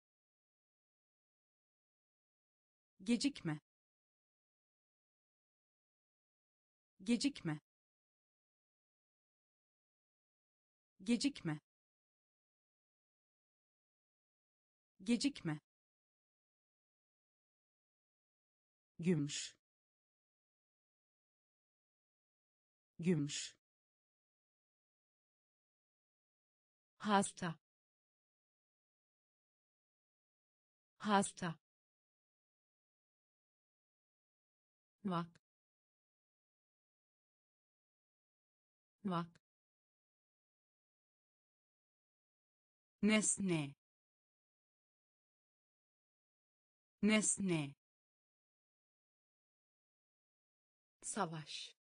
Speaker 2: Gecikme. Gecikme. Gecikme. Gecikme.
Speaker 1: Gümüş. Gümüş.
Speaker 2: Hasta. Hasta. Vak. Vak. Nesne. Nesne. Savaş.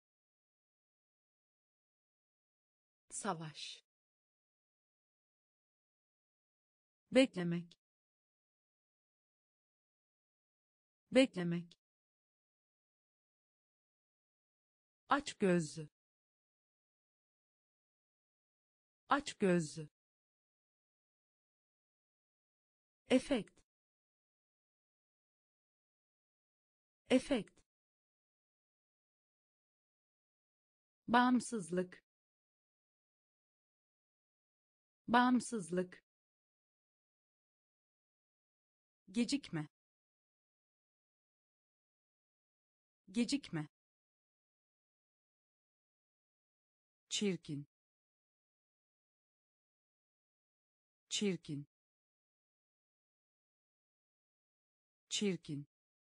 Speaker 2: Savaş. Beklemek. Beklemek. Aç gözlü. Aç gözlü. Efekt. Efekt. Bağımsızlık. Bağımsızlık. Gecikme. Gecikme.
Speaker 1: çirkin çirkin çirkin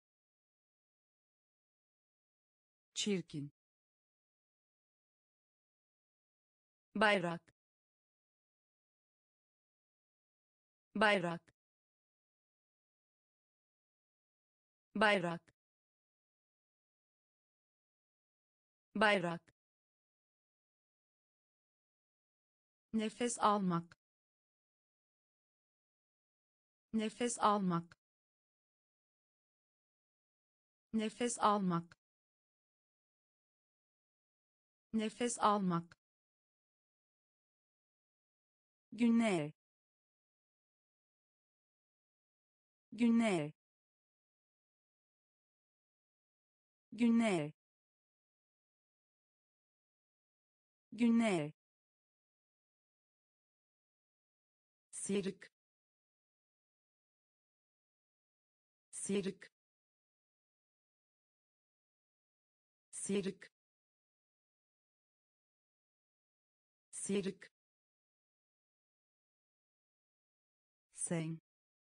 Speaker 1: çirkin
Speaker 2: bayrak bayrak bayrak bayrak nefes almak nefes almak nefes almak nefes almak günler günler günler günler sıyrık sıyrık sıyrık sıyrık sen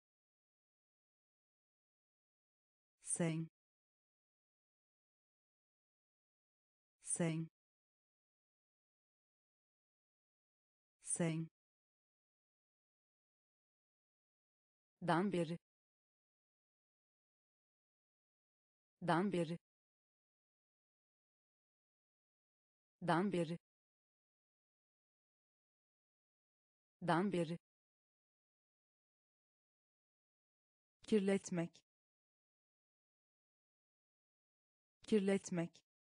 Speaker 2: sen sen sen dan beri dan beri dan beri dan beri kirletmek kirletmek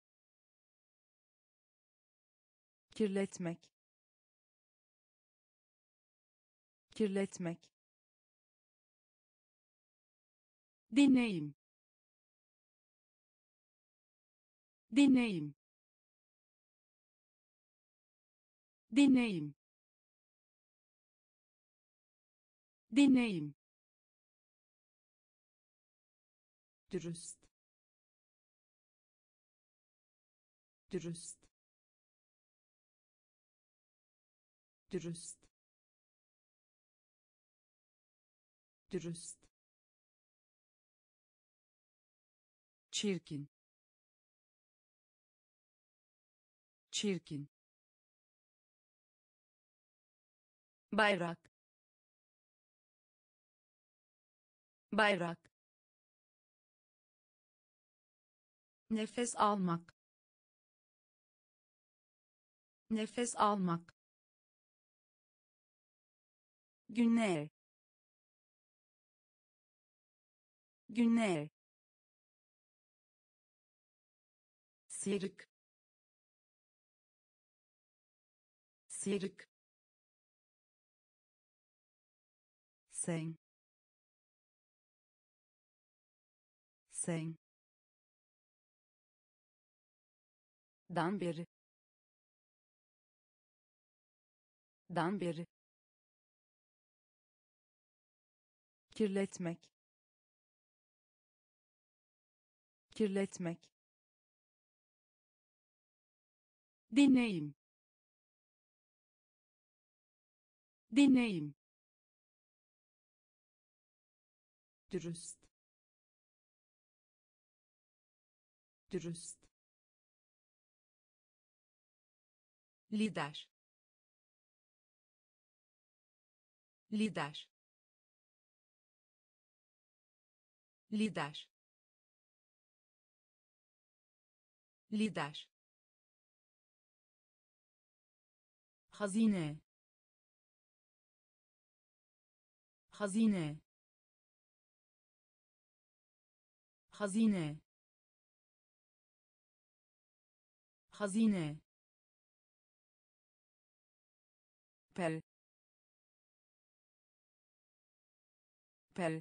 Speaker 2: kirletmek kirletmek deneyim deneyim deneyim deneyim dürüst dürüst dürüst dürüst
Speaker 1: çirkin çirkin
Speaker 2: bayrak bayrak nefes almak nefes almak günler günler sıyrık sıyrık
Speaker 1: sen sen dan beri dan beri kirletmek kirletmek deneyim deneyim
Speaker 2: dürüst dürüst lider lider lider lider hazine hazine hazine hazine
Speaker 1: pel pel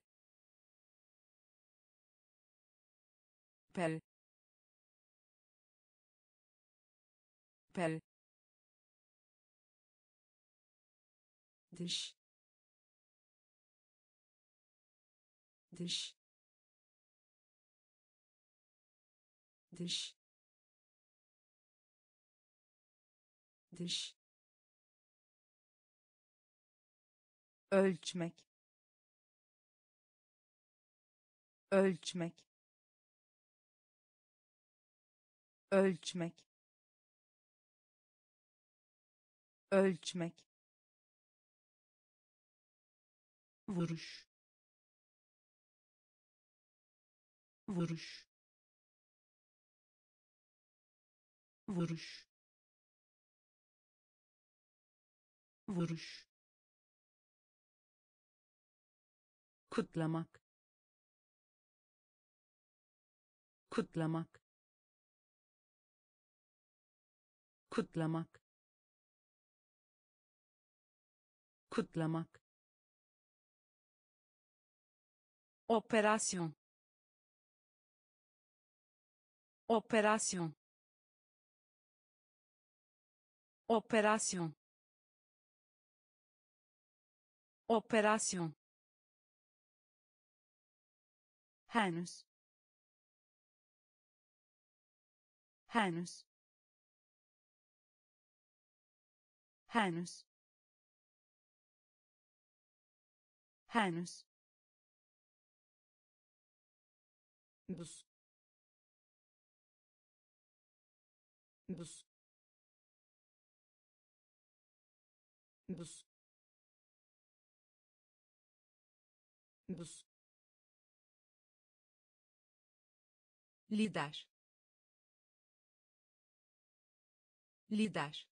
Speaker 1: pel pel
Speaker 2: dış dış dış dış,
Speaker 1: ölçmek, ölçmek, ölçmek, ölçmek,
Speaker 2: vuruş, vuruş, vuruş, vuruş, kutlamak, kutlamak, kutlamak, kutlamak,
Speaker 1: operasyon, operasyon, operasyon, operasyon, henüz, henüz, henüz, henüz,
Speaker 2: buz, buz, buz, buz, lider, lider,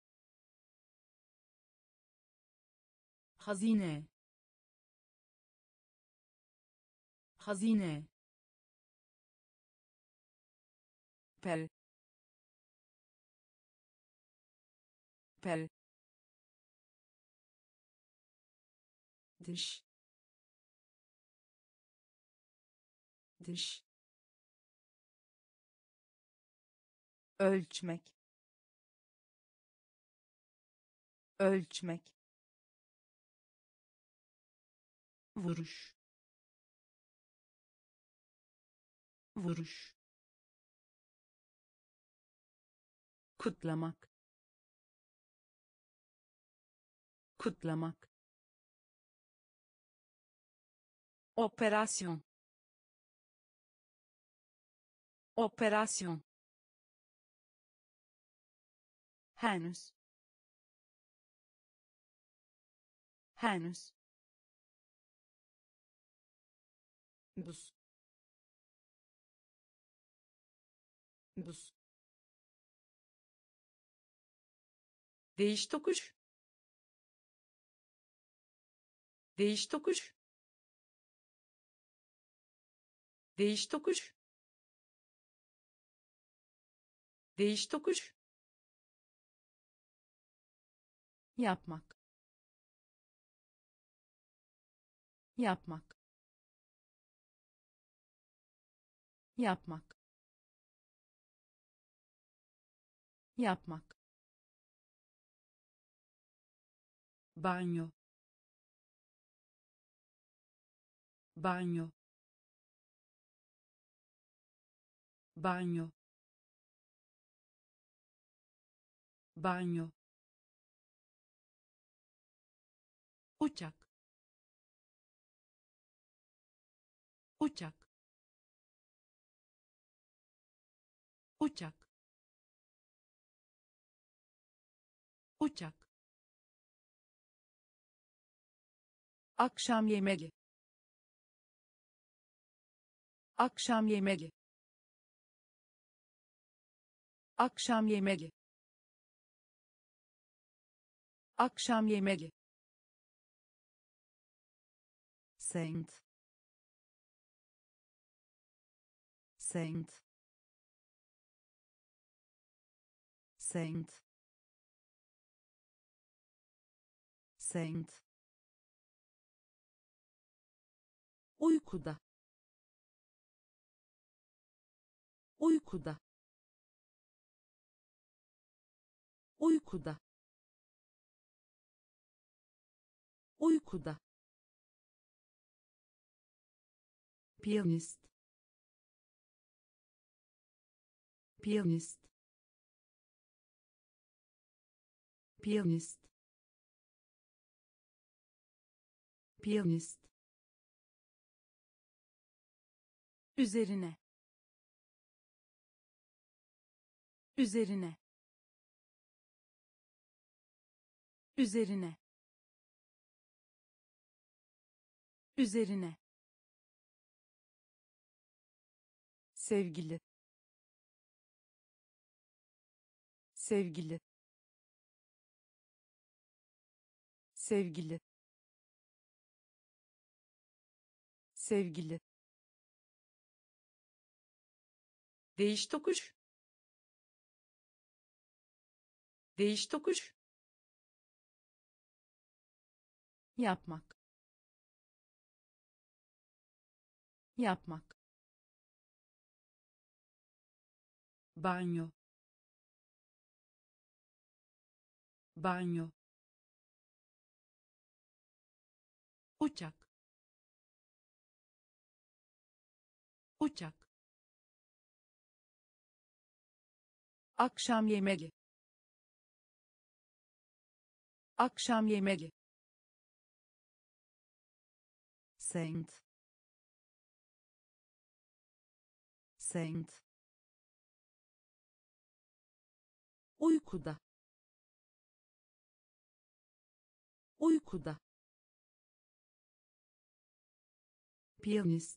Speaker 2: hazine, hazine,
Speaker 1: pel, pel,
Speaker 2: dış, dış,
Speaker 1: ölçmek, ölçmek,
Speaker 2: vuruş, vuruş, kutlamak, kutlamak,
Speaker 1: operasyon, operasyon, henüz, henüz,
Speaker 2: buz, buz,
Speaker 1: değiş tokuş, değiş tokuş, değiş tokuş, değiş tokuş,
Speaker 2: yapmak, yapmak, yapmak, yapmak, banyo, banyo, banyo, banyo, uçak, uçak, uçak, uçak,
Speaker 1: akşam yemeği, akşam yemeği, akşam yemeği, akşam yemeği,
Speaker 2: Saint, Saint, Saint, Saint,
Speaker 1: uykuda, uykuda, uykuda, uykuda,
Speaker 2: piyanist, piyanist, piyanist, piyanist,
Speaker 1: üzerine üzerine üzerine üzerine
Speaker 2: sevgili, sevgili, sevgili, sevgili,
Speaker 1: değiş tokuş değiş tokuş yapmak yapmak
Speaker 2: banyo, banyo,
Speaker 1: uçak uçak
Speaker 2: akşam yemeği, akşam yemeği, saint, saint,
Speaker 1: uykuda uykuda
Speaker 2: piyanist,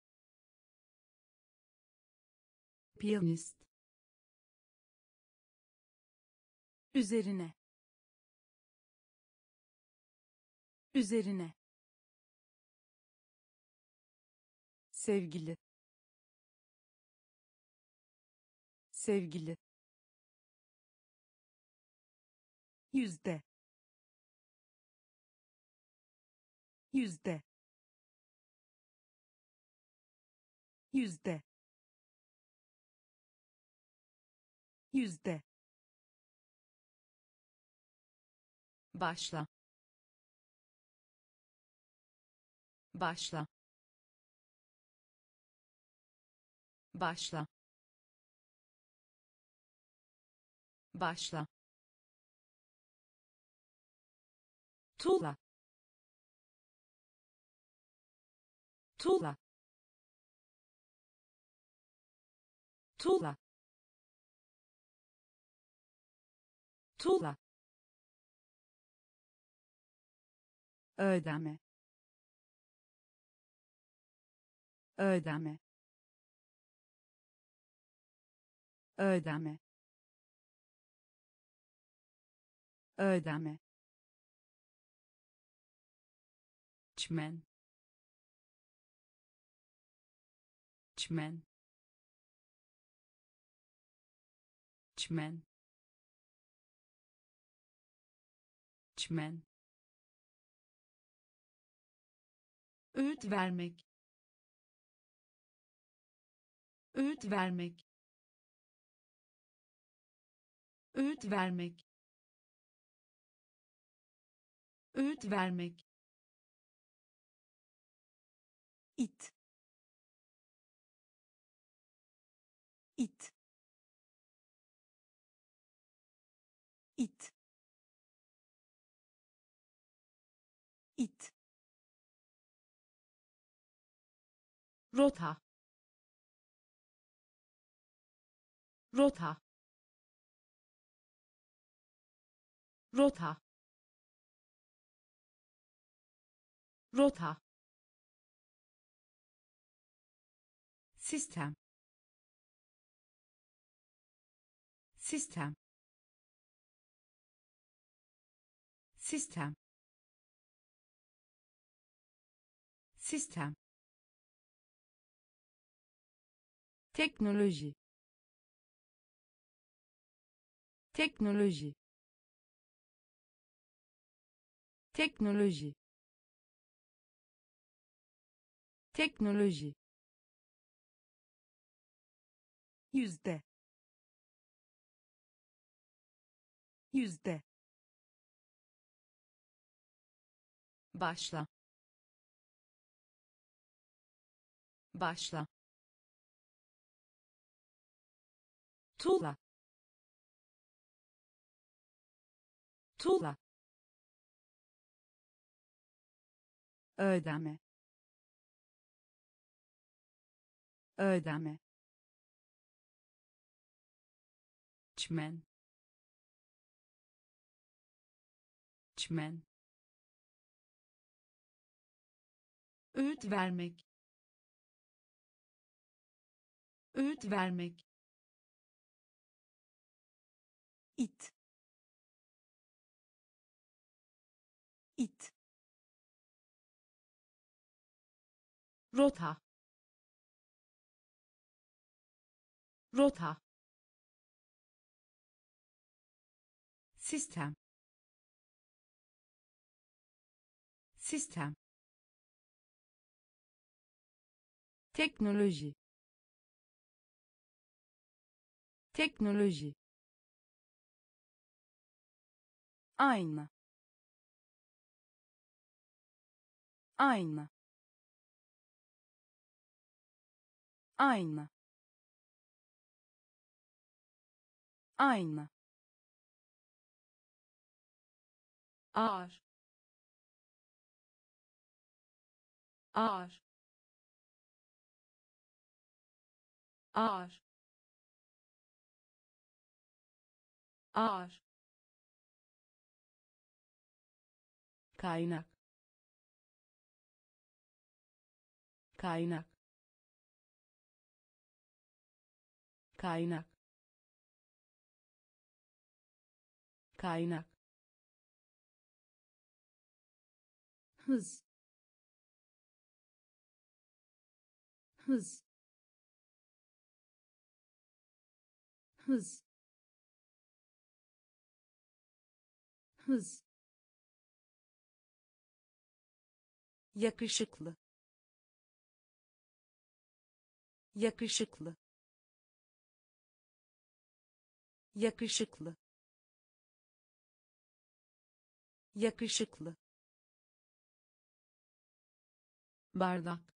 Speaker 2: piyanist,
Speaker 1: üzerine üzerine
Speaker 2: sevgili, sevgili, yüzde, yüzde, yüzde, yüzde,
Speaker 1: başla başla başla başla tuğla tuğla tuğla tuğla
Speaker 2: ödeme, ödeme, ödeme, ödeme,
Speaker 1: çmen çmen çmen çmen öğüt vermek öğüt vermek öğüt vermek öğüt vermek
Speaker 2: it, it, it, it,
Speaker 1: rota rota rota rota sistem sistem sistem sistem teknoloji teknoloji teknoloji teknoloji
Speaker 2: yüzde, yüzde,
Speaker 1: başla başla tuğla tuğla, ödeme, ödeme, çmen, çmen, öğüt vermek, öğüt vermek,
Speaker 2: it, it,
Speaker 1: rota, rota, sistem, sistem, teknoloji, teknoloji,
Speaker 2: ayna, ayna, ayna, ayna,
Speaker 1: ağır, ağır, ağır, ağır, kaynak, kaynak, kaynak, kaynak,
Speaker 2: hız, hız, hız, hız, yakışıklı, yakışıklı, yakışıklı, yakışıklı,
Speaker 1: bardak,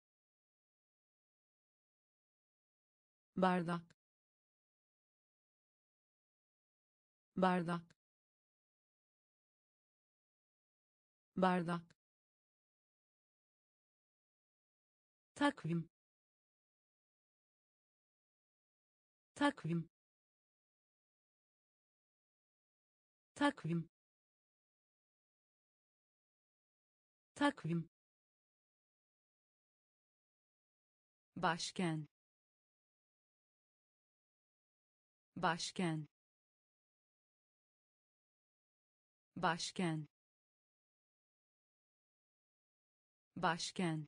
Speaker 1: bardak, bardak, bardak, takvim, takvim, takvim, takvim, başken, başken, başken, başken,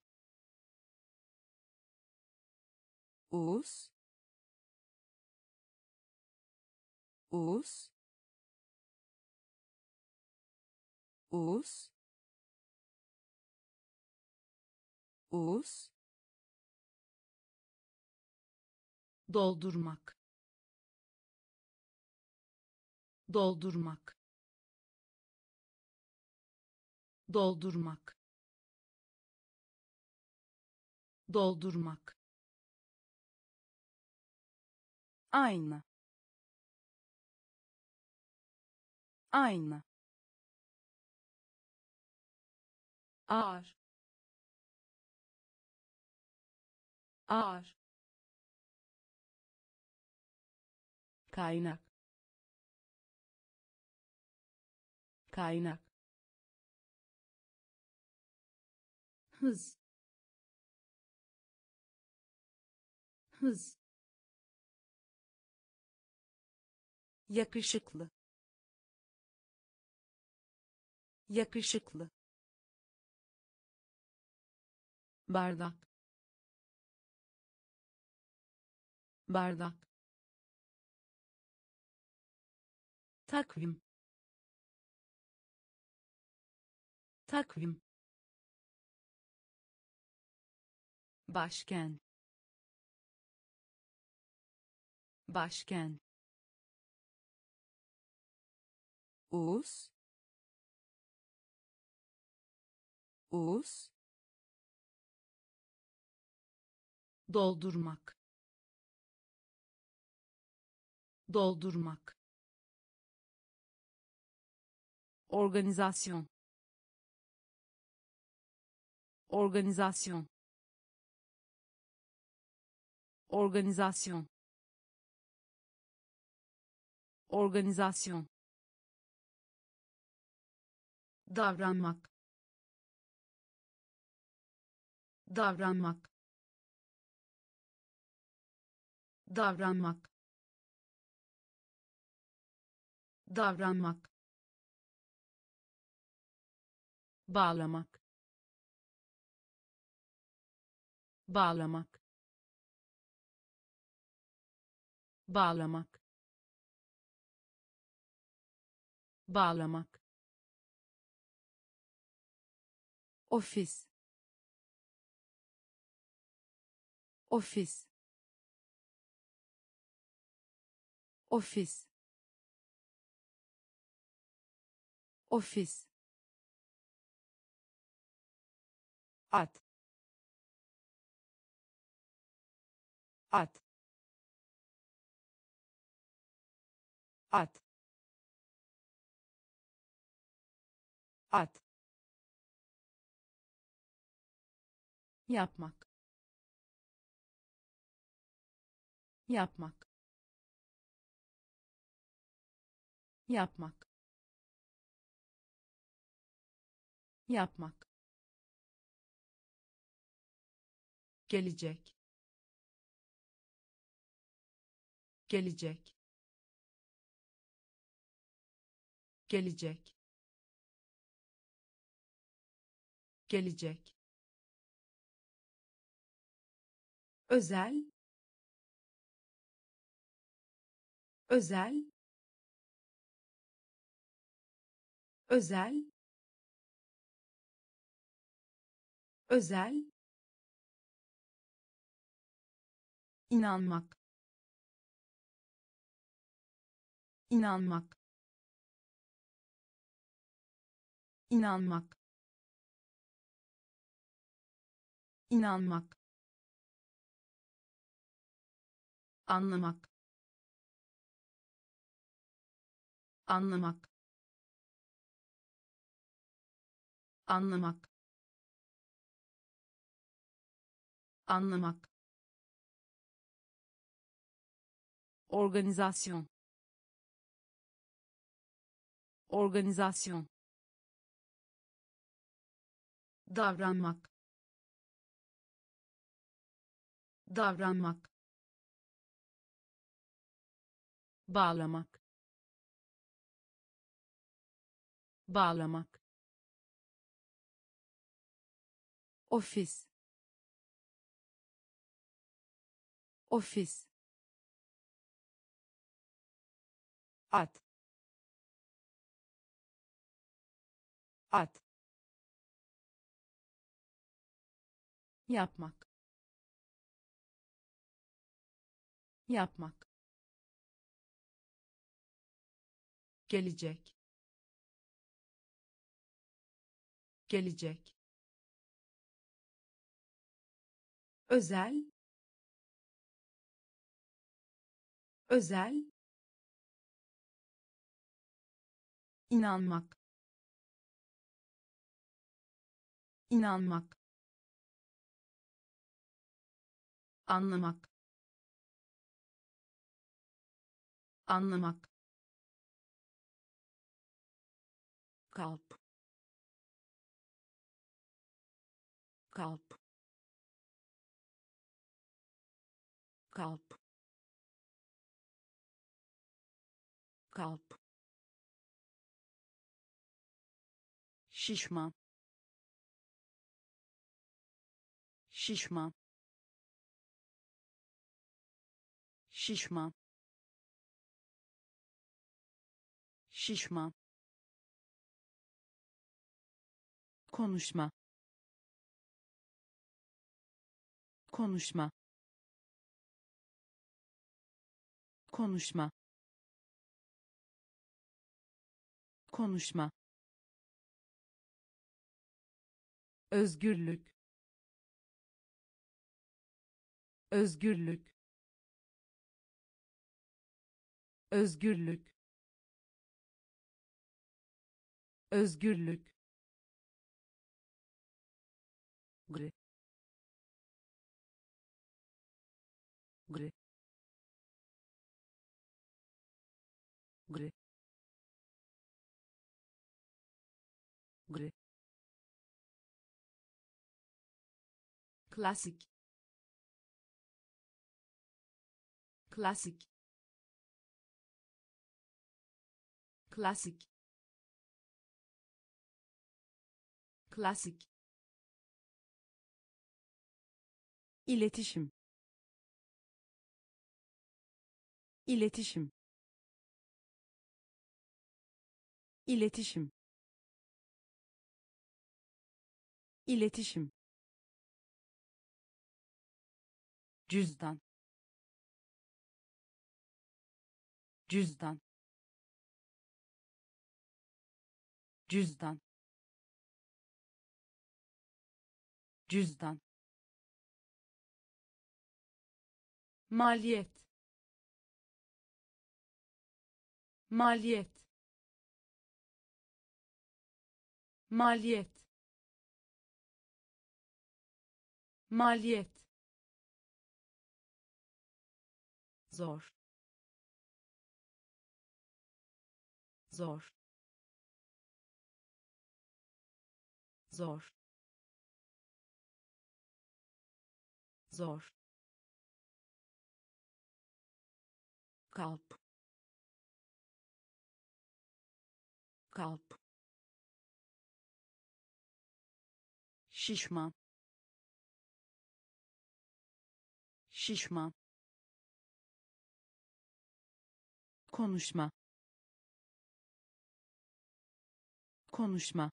Speaker 2: us, us, us, us,
Speaker 1: doldurmak, doldurmak, doldurmak, doldurmak,
Speaker 2: ayna, ayna,
Speaker 1: ağır, ağır, kaynak, kaynak,
Speaker 2: hız, hız, yakışıklı, yakışıklı,
Speaker 1: bardak, bardak, takvim, takvim, başken, başken,
Speaker 2: us, us,
Speaker 1: doldurmak, doldurmak, organizasyon organizasyon organizasyon organizasyon davranmak davranmak davranmak davranmak bağlamak bağlamak bağlamak bağlamak ofis ofis ofis ofis at at at at yapmak yapmak yapmak yapmak gelecek gelecek gelecek gelecek özel özel özel özel inanmak inanmak inanmak inanmak anlamak anlamak anlamak anlamak organizasyon organizasyon davranmak davranmak bağlamak bağlamak ofis ofis at at yapmak yapmak gelecek gelecek özel özel inanmak inanmak anlamak anlamak kalp kalp kalp kalp şişman şişman şişman şişman konuşma konuşma konuşma konuşma özgürlük özgürlük özgürlük özgürlük,
Speaker 2: gri, gri, gri, gri,
Speaker 1: klasik, klasik, klasik, klasik,
Speaker 2: iletişim, iletişim, iletişim, iletişim,
Speaker 1: cüzdan, cüzdan, cüzdan, cüzdan, maliyet, maliyet, maliyet, maliyet,
Speaker 2: zor, zor, zor, zor, kalp, kalp,
Speaker 1: şişman, şişman, konuşma, konuşma,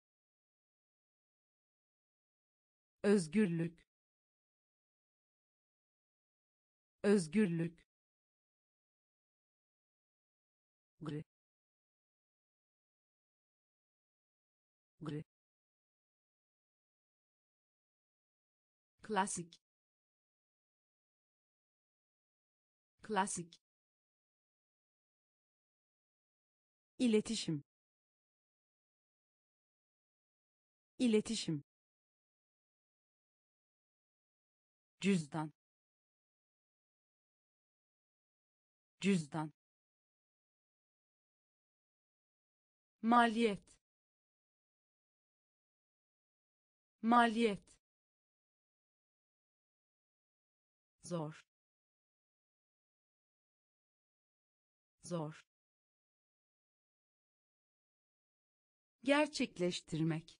Speaker 1: özgürlük, özgürlük,
Speaker 2: gri, gri,
Speaker 1: klasik, klasik,
Speaker 2: iletişim, iletişim,
Speaker 1: cüzdan, cüzdan, maliyet, maliyet,
Speaker 2: zor, zor,
Speaker 1: gerçekleştirmek,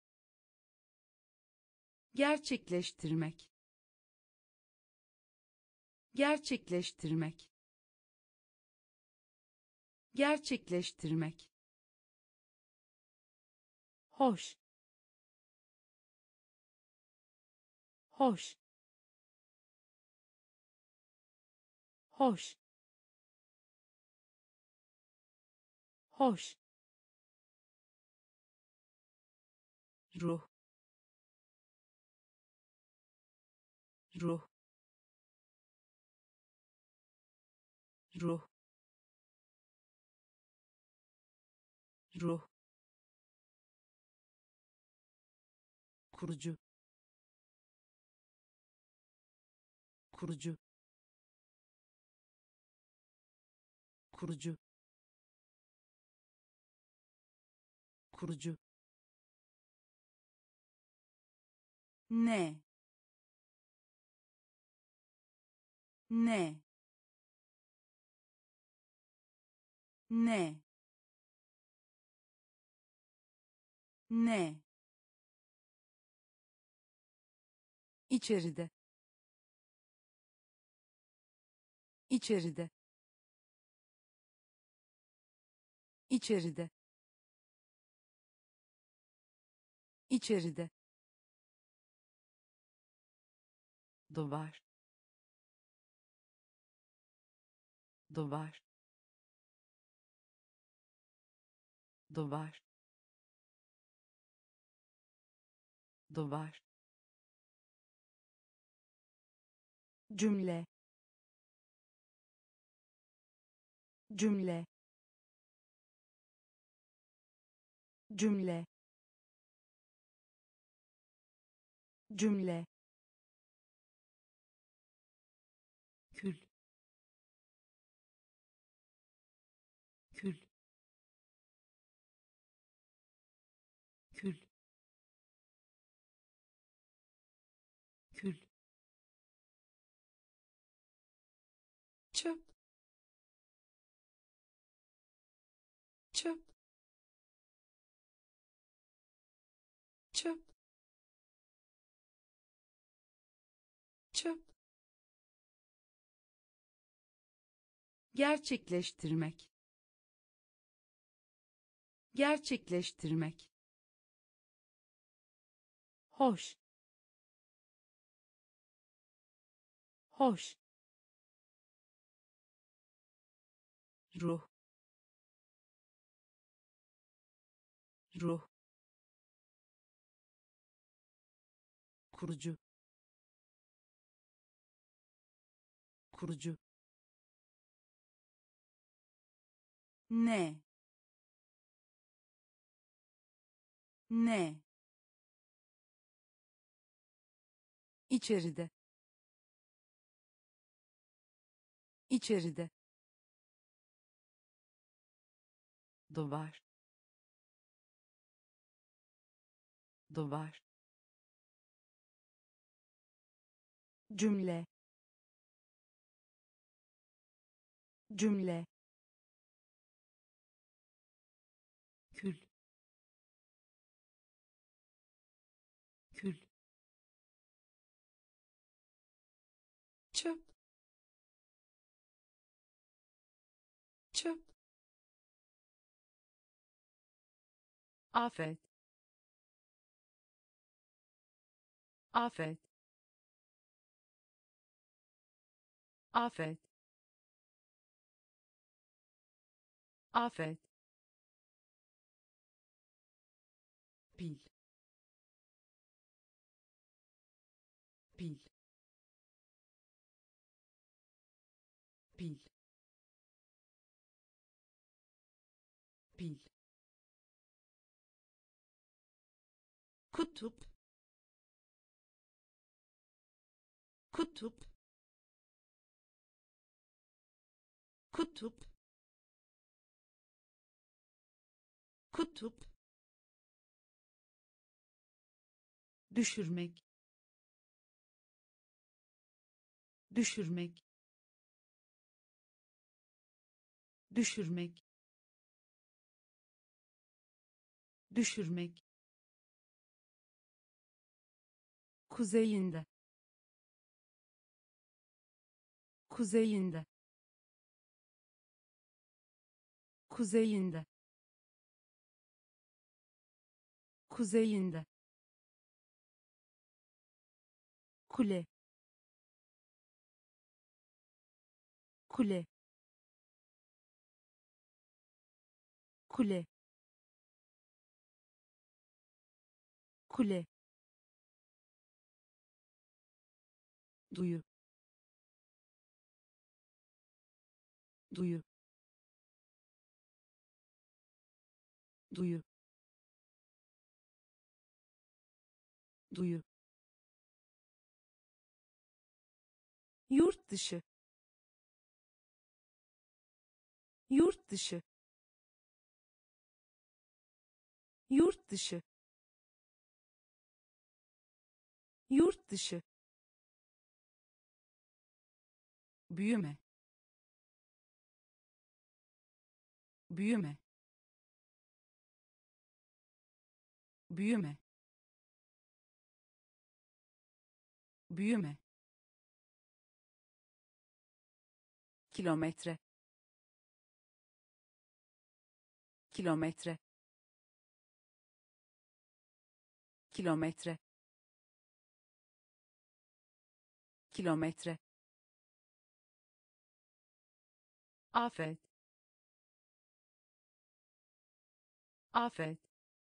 Speaker 1: gerçekleştirmek, gerçekleştirmek, gerçekleştirmek, hoş, hoş, hoş, hoş,
Speaker 2: ruh, ruh, ruh, ruh, kurucu, kurucu, kurucu, kurucu,
Speaker 1: ne, ne, ne, ne,
Speaker 2: içeride, içeride, içeride, içeride, duvar, duvar, duvar, duvar,
Speaker 1: cümle, cümle, cümle cümle
Speaker 2: kül kül kül kül
Speaker 1: çöp çöp çöp çöp gerçekleştirmek gerçekleştirmek hoş hoş ruh ruh kurucu kurucu ne ne içeride içeride
Speaker 2: duvar duvar
Speaker 1: cümle cümle
Speaker 2: kül kül
Speaker 1: çöp çöp afet afet afet afet
Speaker 2: pil pil pil pil
Speaker 1: kutup kutup kutup kutup düşürmek düşürmek düşürmek düşürmek kuzeyinde kuzeyinde kuzeyinde kuzeyinde kule kule kule kule duyu duyu duyu duyu yurt dışı yurt dışı yurt dışı yurt dışı büyüme büyüme büyüme büyüme kilometre kilometre kilometre kilometre afet afet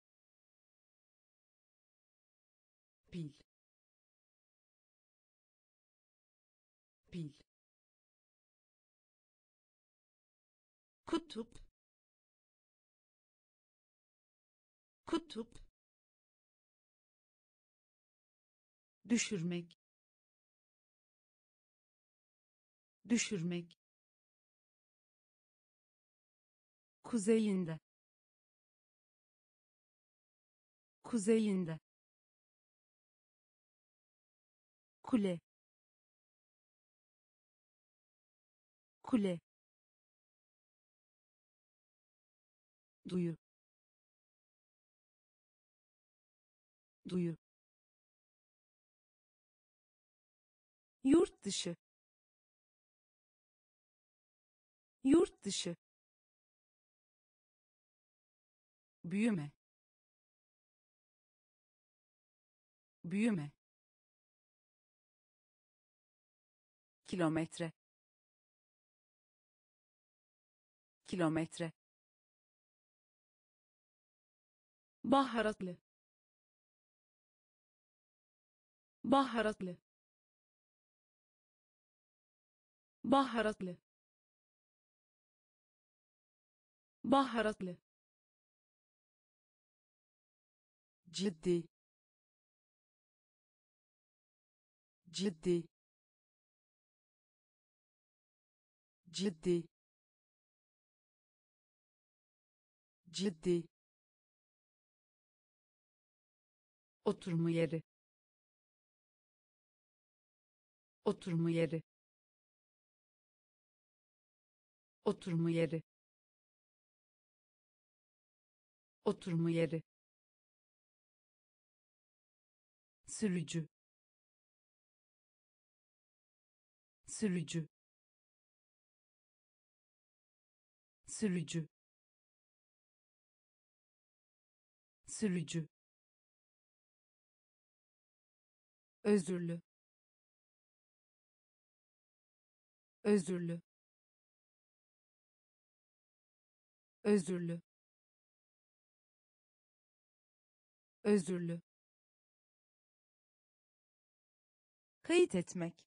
Speaker 2: pil pil
Speaker 1: kutup
Speaker 2: kutup, düşürmek, düşürmek,
Speaker 1: kuzeyinde, kuzeyinde, kule, kule, duyu, duyu, yurt dışı, yurt dışı, büyüme, büyüme, kilometre, kilometre,
Speaker 2: baharatlı, baharatlı, baharatlı, baharatlı,
Speaker 1: ciddi, ciddi, ciddi, ciddi, oturma yeri, oturma yeri, oturma yeri, oturma yeri, sürücü, sürücü, sürücü, sürücü, özürlü, özürlü, özürlü, özürlü, kayıt etmek,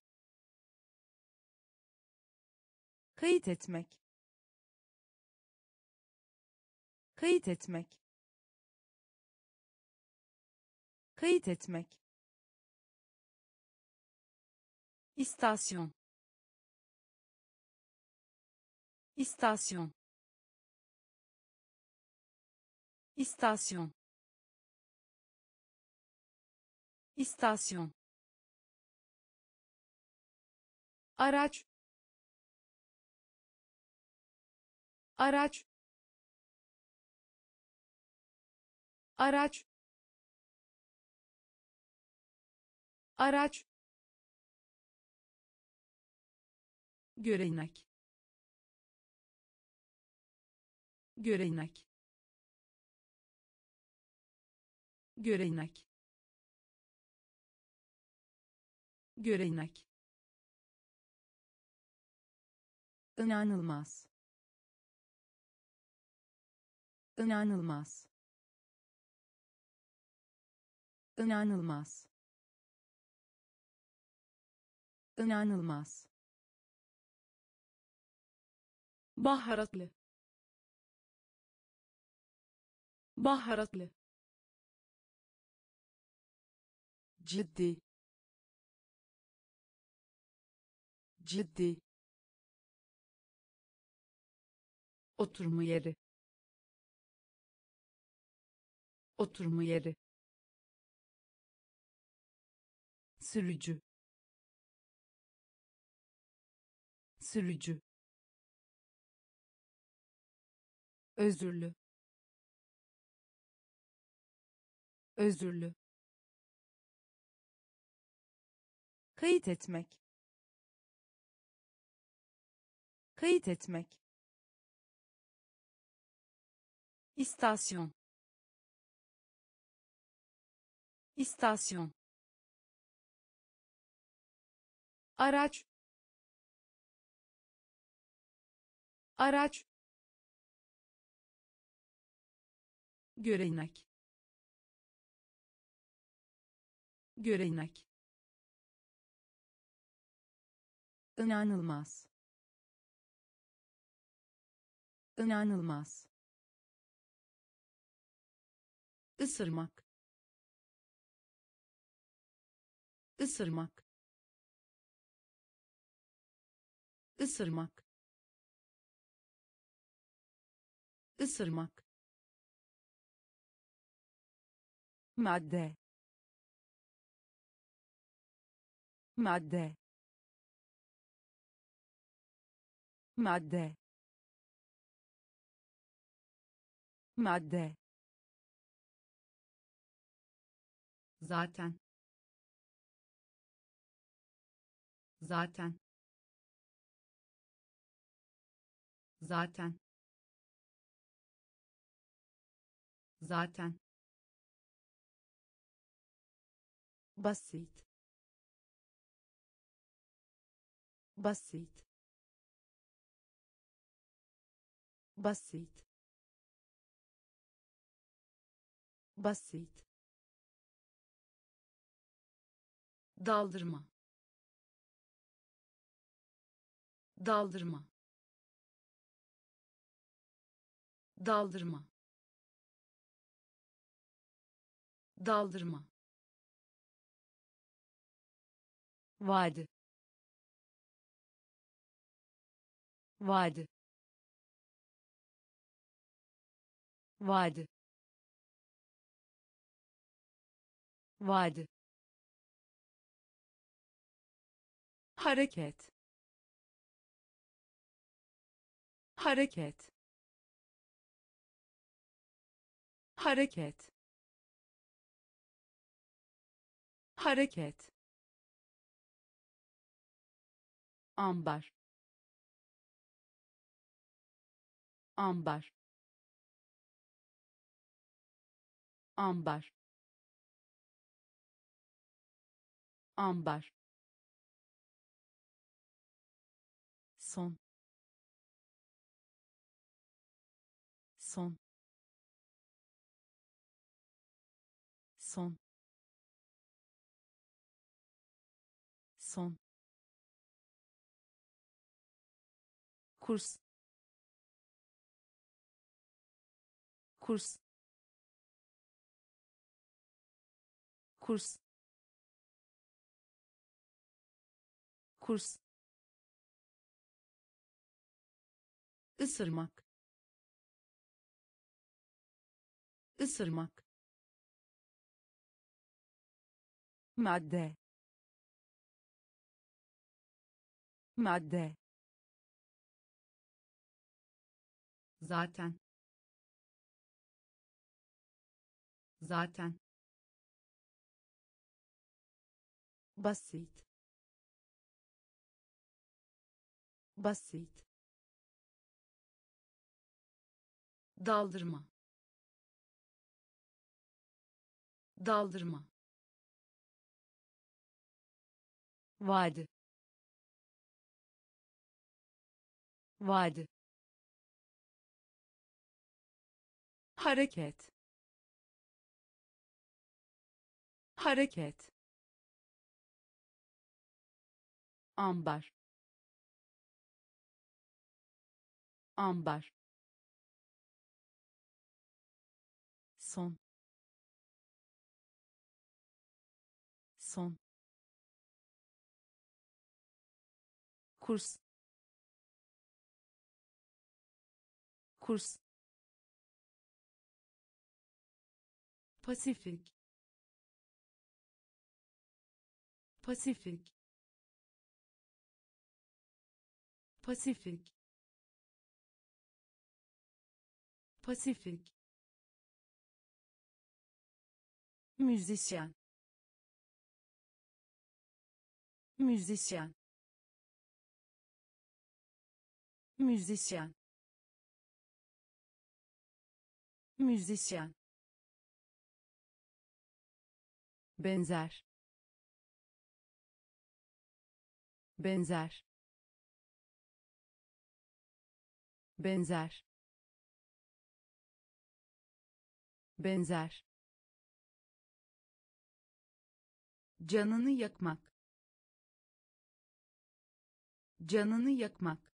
Speaker 1: kayıt etmek, kayıt etmek, kayıt etmek, istasyon, istasyon, istasyon, istasyon, araç, araç, araç, araç, görenek, görenek, görenek, görenek, inanılmaz, inanılmaz, inanılmaz, inanılmaz,
Speaker 2: baharatlı, baharatlı,
Speaker 1: ciddi, ciddi, oturma yeri, oturma yeri, sürücü, sürücü, özürlü, özürlü, kayıt etmek, kayıt etmek, istasyon, istasyon, araç, araç, görenek, görenek, inanılmaz, inanılmaz, ısırmak, ısırmak, ısırmak, ısırmak, madde, madde, madde, madde, zaten, zaten, zaten, zaten, basit, basit, basit, basit, daldırma, daldırma, daldırma, daldırma, vadi, vadi, vadi, vadi, hareket, hareket, hareket, hareket, ambar, ambar, ambar, ambar, son, son, son, son, kurs, kurs, kurs, kurs, ısırmak, ısırmak, madde, madde, zaten, zaten, basit, basit, daldırma, daldırma, vadi, vadi, hareket, hareket, ambar, ambar, son, son, kurs, kurs, Pasifik, Pasifik, Pasifik, Pasifik, müzisyen, müzisyen, müzisyen, müzisyen, benzer, benzer, benzer, benzer, canını yakmak, canını yakmak,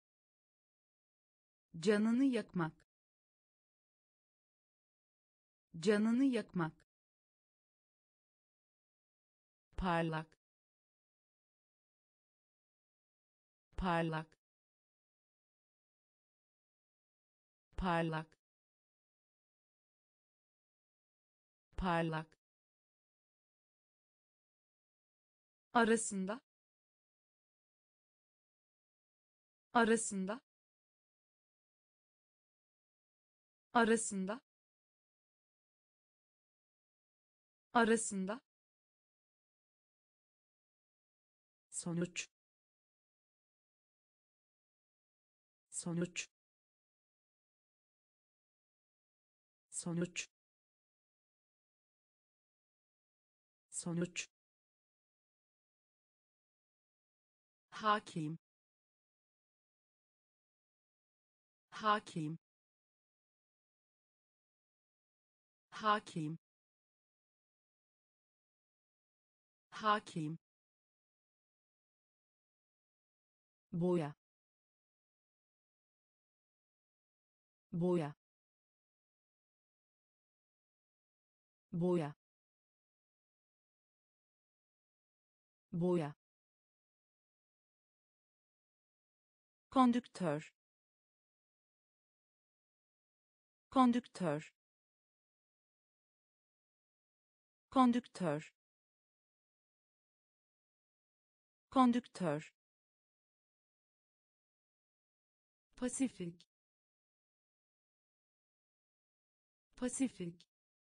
Speaker 1: canını yakmak, Canını yakmak. Parlak. Parlak. Parlak. Parlak. Arasında. Arasında. Arasında. Arasında. Sonuç. Sonuç. Sonuç. Sonuç. Hakim. Hakim. Hakim. Hakim. Boya. Boya. Boya. Boya. Kondüktör. Kondüktör. Kondüktör. Kondüktör. Pasifik. Pasifik.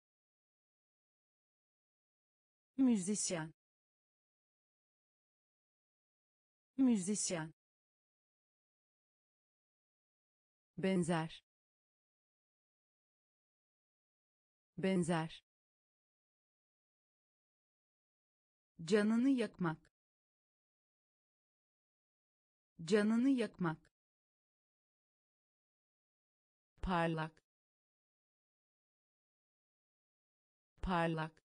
Speaker 1: Müzisyen. Müzisyen. Benzer. Benzer. Canını yakmak. Canını yakmak. Parlak. Parlak.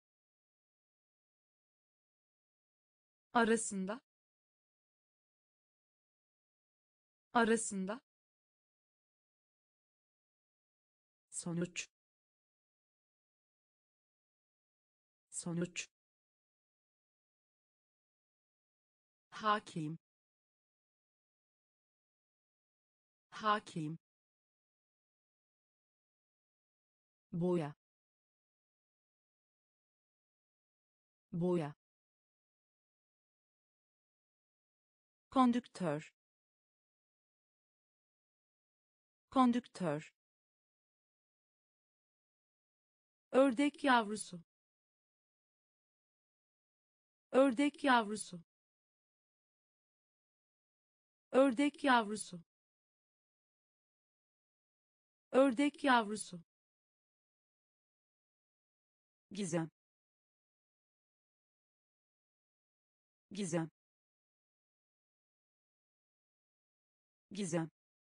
Speaker 1: Arasında. Arasında. Sonuç. Sonuç. Hakim. Hakim. Boya. Boya. Kondüktör. Kondüktör. Ördek yavrusu. Ördek yavrusu. Ördek yavrusu. Ördek yavrusu. Gizem. Gizem. Gizem.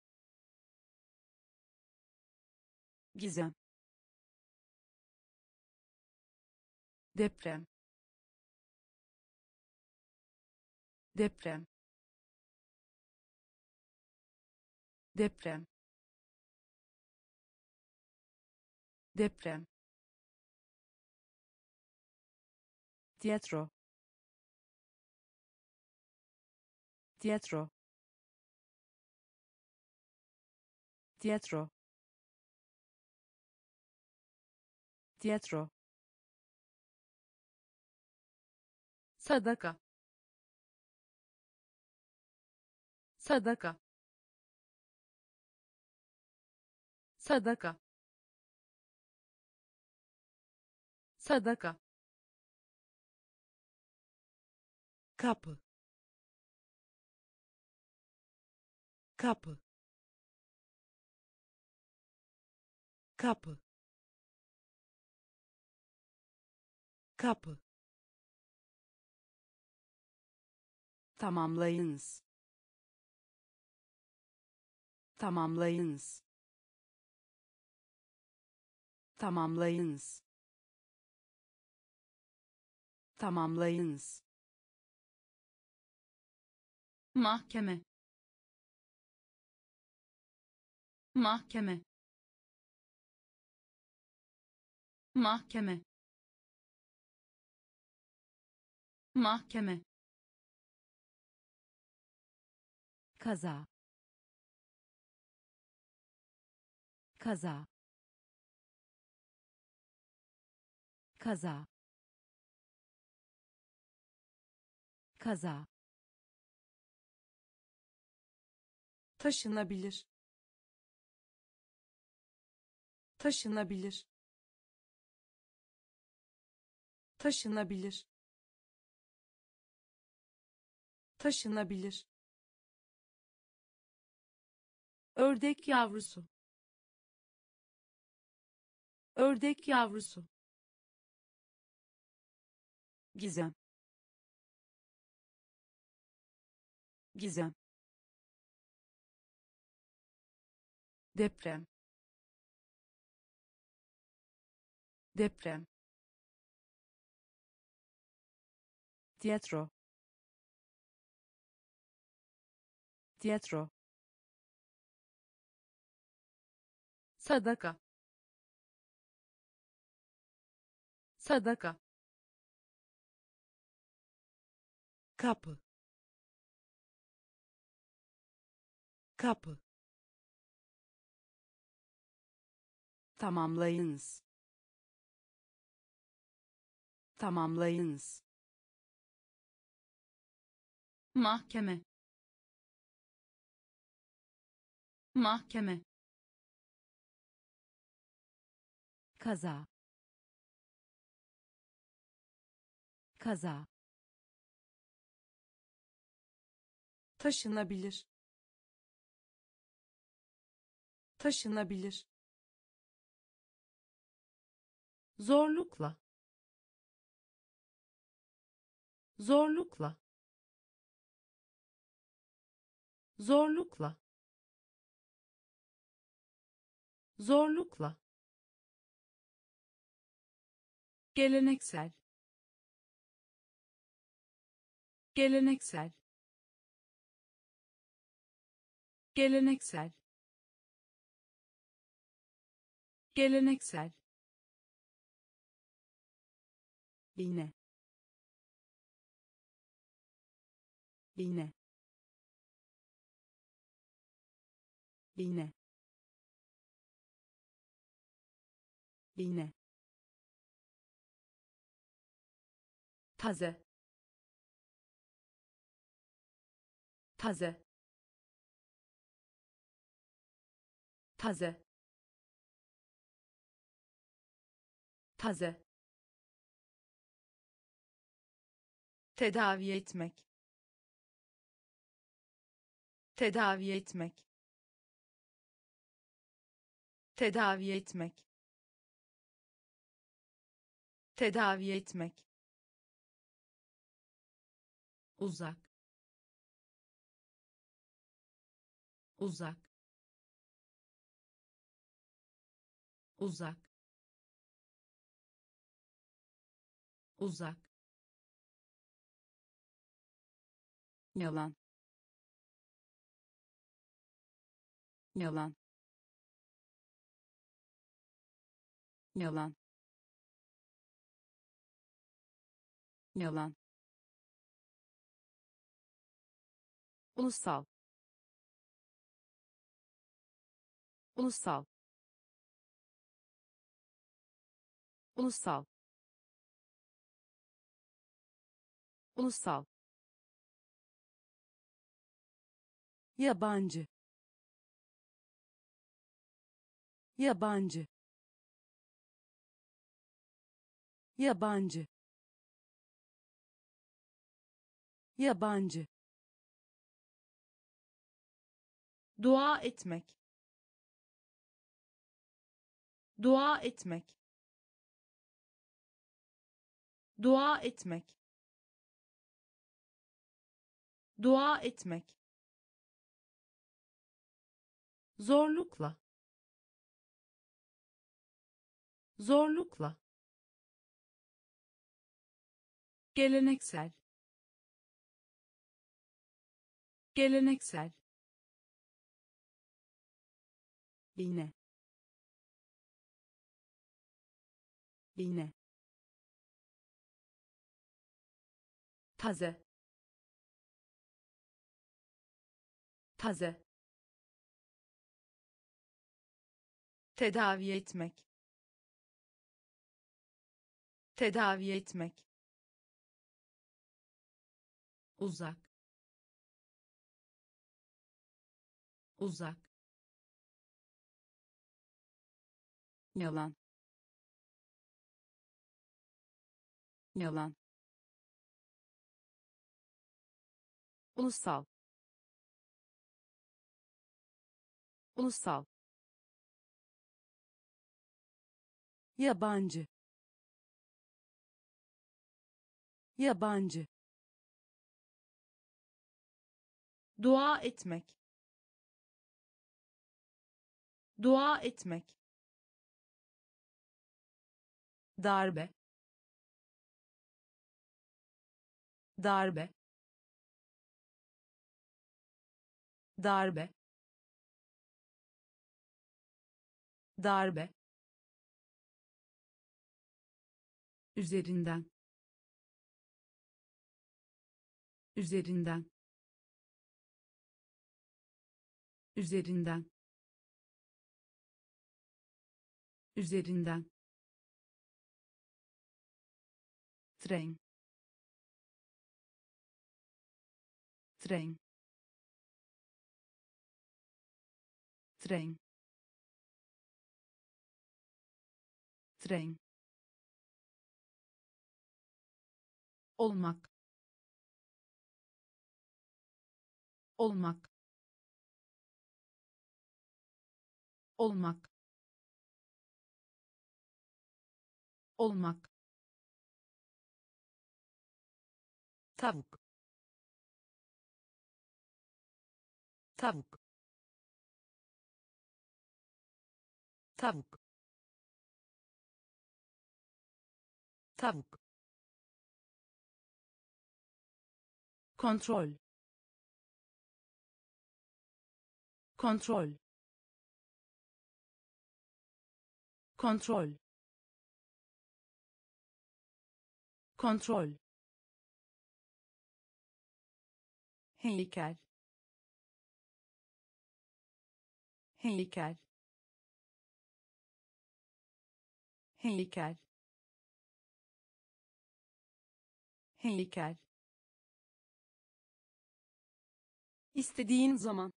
Speaker 1: Gizem. Deprem. Deprem. Deprem. Deprem. Tiyatro. Tiyatro. Tiyatro. Tiyatro. Sadaka. Sadaka. Sadaka. Sadaka. Kapı. Kapı. Kapı. Kapı. Tamamlayınız. Tamamlayınız. Tamamlayınız. Tamamlayınız. Mahkeme. Mahkeme. mahkeme, mahkeme, kaza, kaza, kaza, kaza, taşınabilir, taşınabilir, taşınabilir, taşınabilir, ördek yavrusu, ördek yavrusu, gizem, gizem, deprem, deprem, tiyatro, tiyatro, sadaka, sadaka, kapı, kapı, tamamlayınız, tamamlayınız, mahkeme, mahkeme, kaza, kaza, taşınabilir, taşınabilir, zorlukla, zorlukla, zorlukla, zorlukla, geleneksel, geleneksel, geleneksel, geleneksel, iğne, iğne, iğne, iğne, taze, taze, taze, taze, tedavi etmek, tedavi etmek, tedavi etmek, tedavi etmek, uzak, uzak, uzak, uzak, yalan, yalan, yalan, yalan, ulusal, ulusal, ulusal, ulusal, yabancı, yabancı, yabancı, yabancı, dua etmek, dua etmek, dua etmek, dua etmek, zorlukla, zorlukla, geleneksel, geleneksel, iğne,
Speaker 2: iğne,
Speaker 1: taze, taze, tedavi etmek, tedavi etmek, uzak, uzak,
Speaker 2: yalan, yalan, ulusal, ulusal, yabancı, yabancı,
Speaker 1: dua etmek, dua etmek, darbe, darbe, darbe, darbe, üzerinden, üzerinden, üzerinden, üzerinden, tren, tren, tren, tren, olmak, olmak, olmak, olmak,
Speaker 2: tavuk, tavuk, tavuk, tavuk,
Speaker 1: kontrol, kontrol, kontrol, kontrol,
Speaker 2: heykel, heykel, heykel, heykel, istediğin zaman,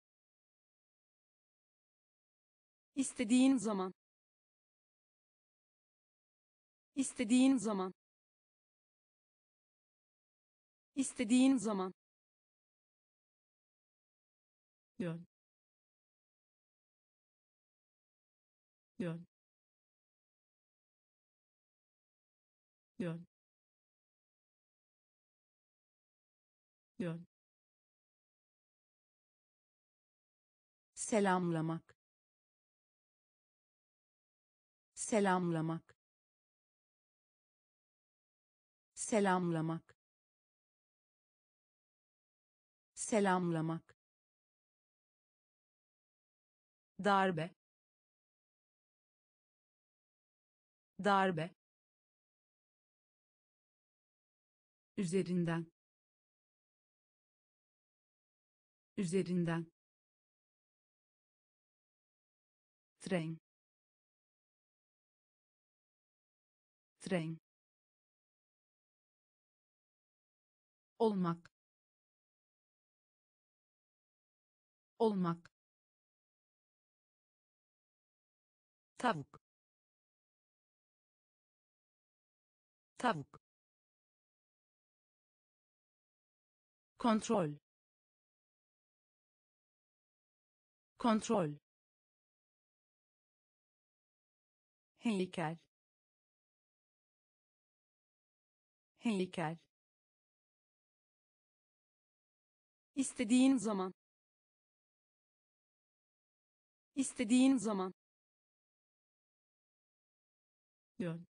Speaker 2: istediğin zaman, istediğin zaman, istediğin zaman,
Speaker 1: yön, yön, yön, yön,
Speaker 2: selamlamak, selamlamak, selamlamak, selamlamak,
Speaker 1: darbe, darbe, üzerinden, üzerinden,
Speaker 2: tren, tren,
Speaker 1: olmak, olmak,
Speaker 2: tavuk, tavuk,
Speaker 1: kontrol, kontrol,
Speaker 2: heykel, heykel, istediğin zaman, istediğin zaman,
Speaker 1: yön,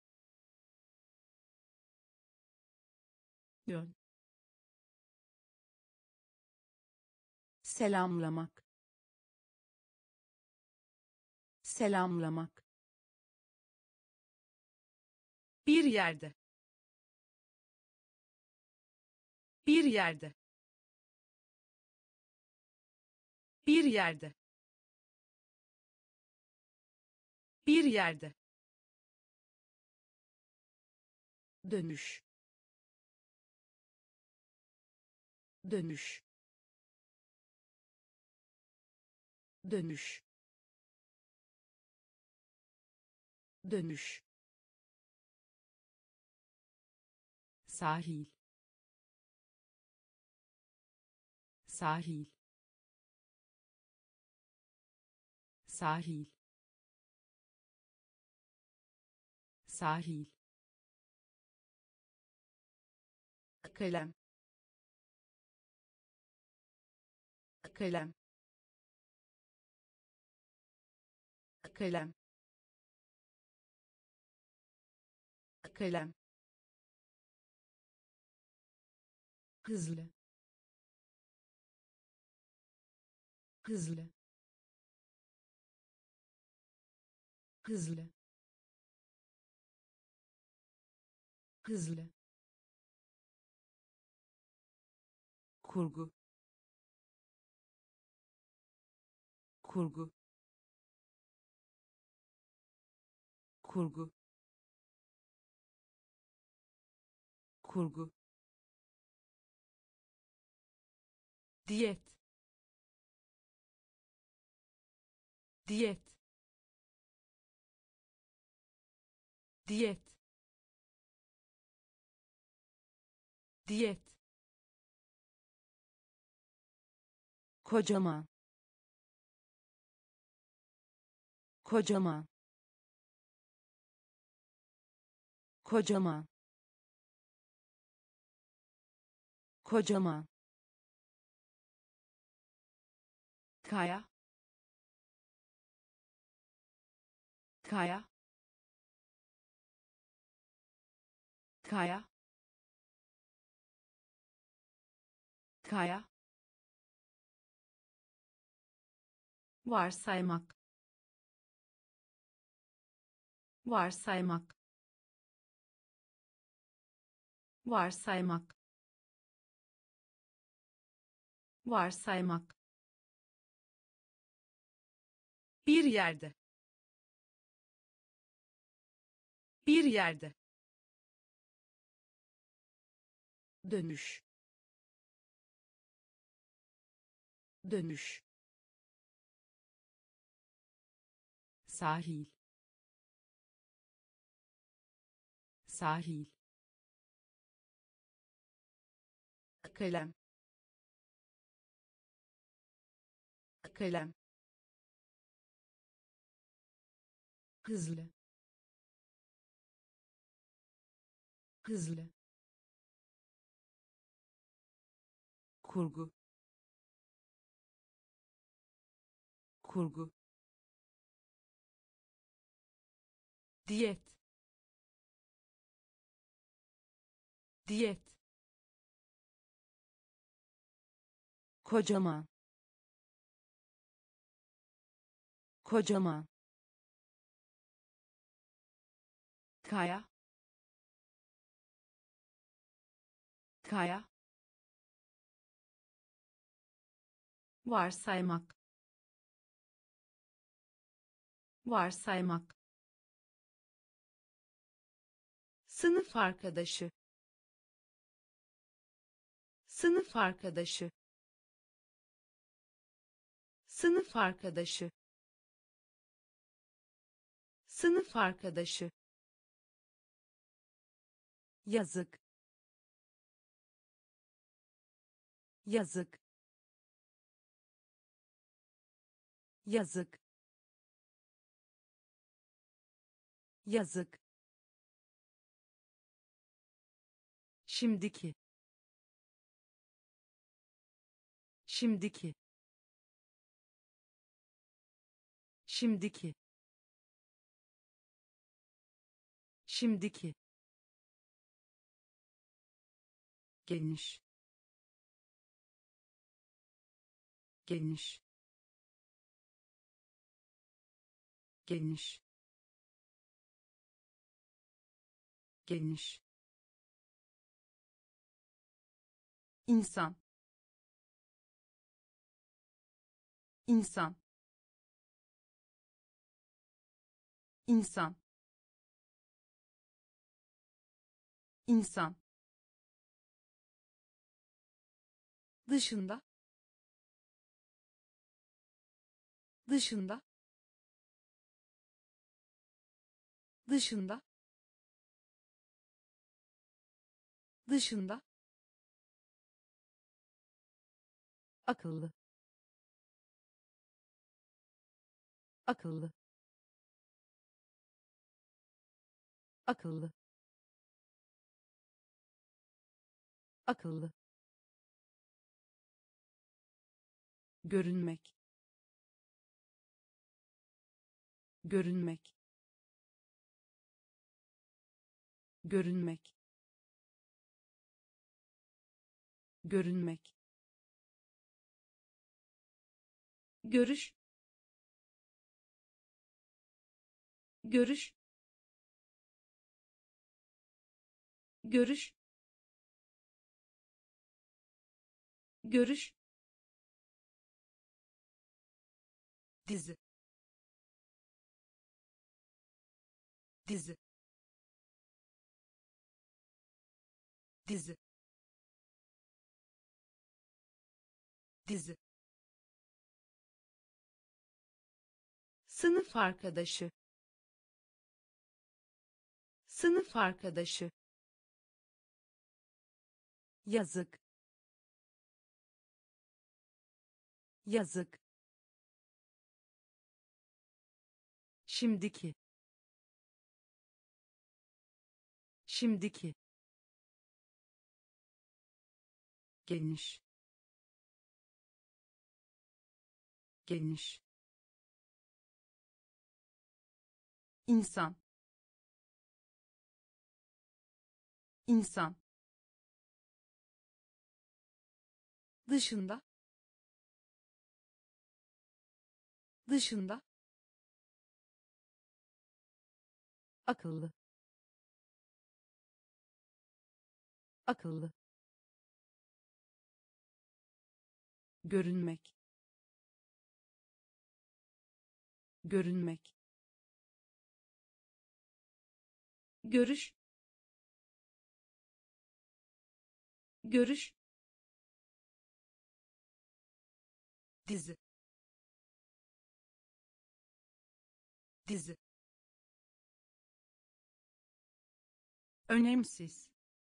Speaker 1: yön,
Speaker 2: selamlamak, selamlamak,
Speaker 1: Bir yerde. Bir yerde. Bir yerde. Bir yerde. Dönüş. Dönüş. Dönüş. Dönüş. Sahil. Sahil. Sahil. Sahil. Kalem. Kalem. Kalem. Kalem. Hızlı. Hızlı. Hızlı. Hızlı. Kurgu. Kurgu. Kurgu. Kurgu. Diyet. Diyet. Diyet. Diyet. Kocaman. Kocaman. Kocaman. Kocaman. Kaya. Kaya. Kaya. Kaya. Varsaymak. Varsaymak. Varsaymak. Varsaymak. Bir yerde. Bir yerde. Dönüş. Dönüş. Sahil. Sahil. Kalem. Kalem. Hızlı. Hızlı. Kurgu. Kurgu. Diyet. Diyet. Kocaman. Kocaman. Kaya. Kaya. Varsaymak. Varsaymak. Sınıf arkadaşı. Sınıf arkadaşı. Sınıf arkadaşı. Sınıf arkadaşı. Yazık. Yazık. Yazık. Yazık. Şimdiki. Şimdiki. Şimdiki. Şimdiki. Geniş. Geniş. Geniş. geniş,
Speaker 2: insan, insan, insan, insan, dışında, dışında, dışında, dışında,
Speaker 1: akıllı, akıllı, akıllı, akıllı, görünmek, görünmek, görünmek, görünmek, görüş, görüş, görüş, görüş, dizi, dizi, dizi, dizi, sınıf arkadaşı, sınıf arkadaşı,
Speaker 2: yazık, yazık,
Speaker 1: şimdiki, şimdiki, geniş, geniş,
Speaker 2: insan, insan, dışında, dışında,
Speaker 1: akıllı, akıllı,
Speaker 2: görünmek, görünmek,
Speaker 1: görüş, görüş,
Speaker 2: dizi, dizi, önemsiz,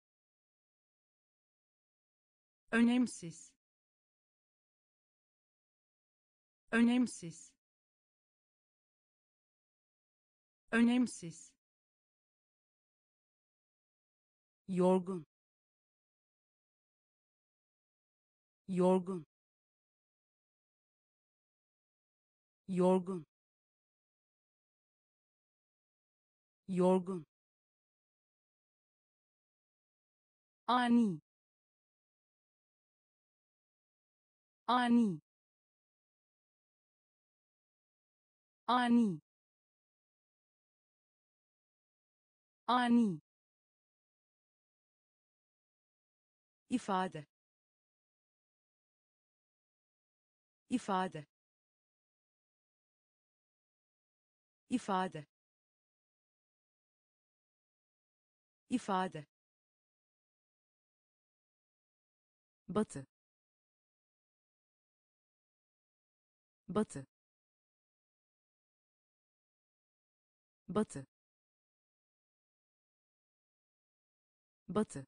Speaker 2: önemsiz, önemsiz, önemsiz, yorgun, yorgun, yorgun, yorgun, ani, ani, ani, ani, ifade, ifade, ifade, ifade,
Speaker 1: batı, batı, batı, batı,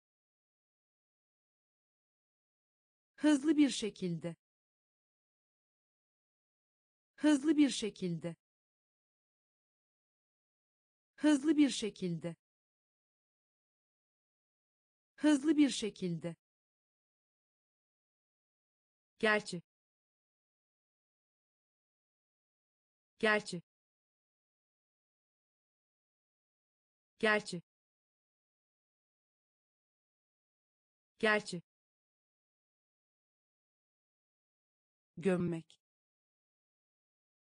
Speaker 2: hızlı bir şekilde, hızlı bir şekilde, hızlı bir şekilde, hızlı bir şekilde,
Speaker 1: gerçi, gerçi, gerçi, gerçi,
Speaker 2: gömmek,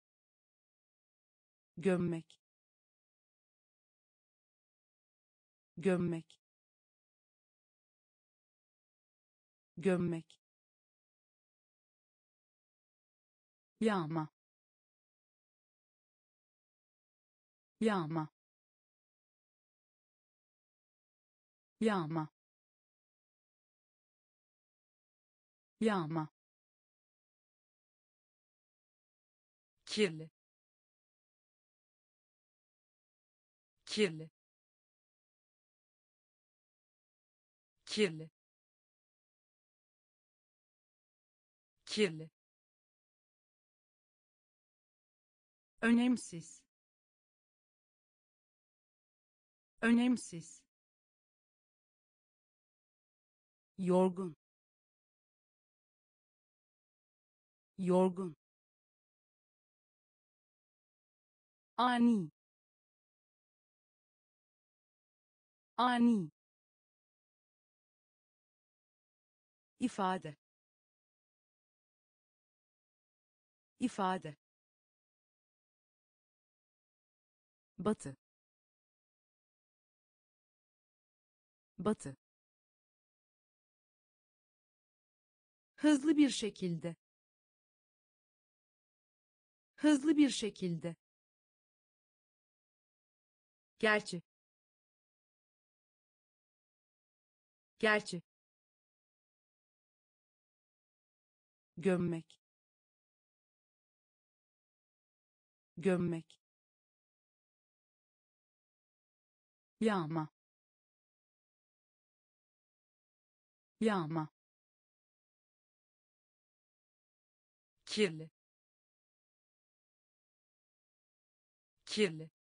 Speaker 2: gömmek, gömmek, gömmek, yağma, yağma, yağma, yağma,
Speaker 1: kirli, kirli, kirli, kirli,
Speaker 2: önemsiz, önemsiz, yorgun, yorgun, ani, ani, ifade, ifade, batı, batı, hızlı bir şekilde, hızlı bir şekilde,
Speaker 1: gerçi, gerçi,
Speaker 2: gömmek, gömmek, yağma, yağma,
Speaker 1: kirli, kirli,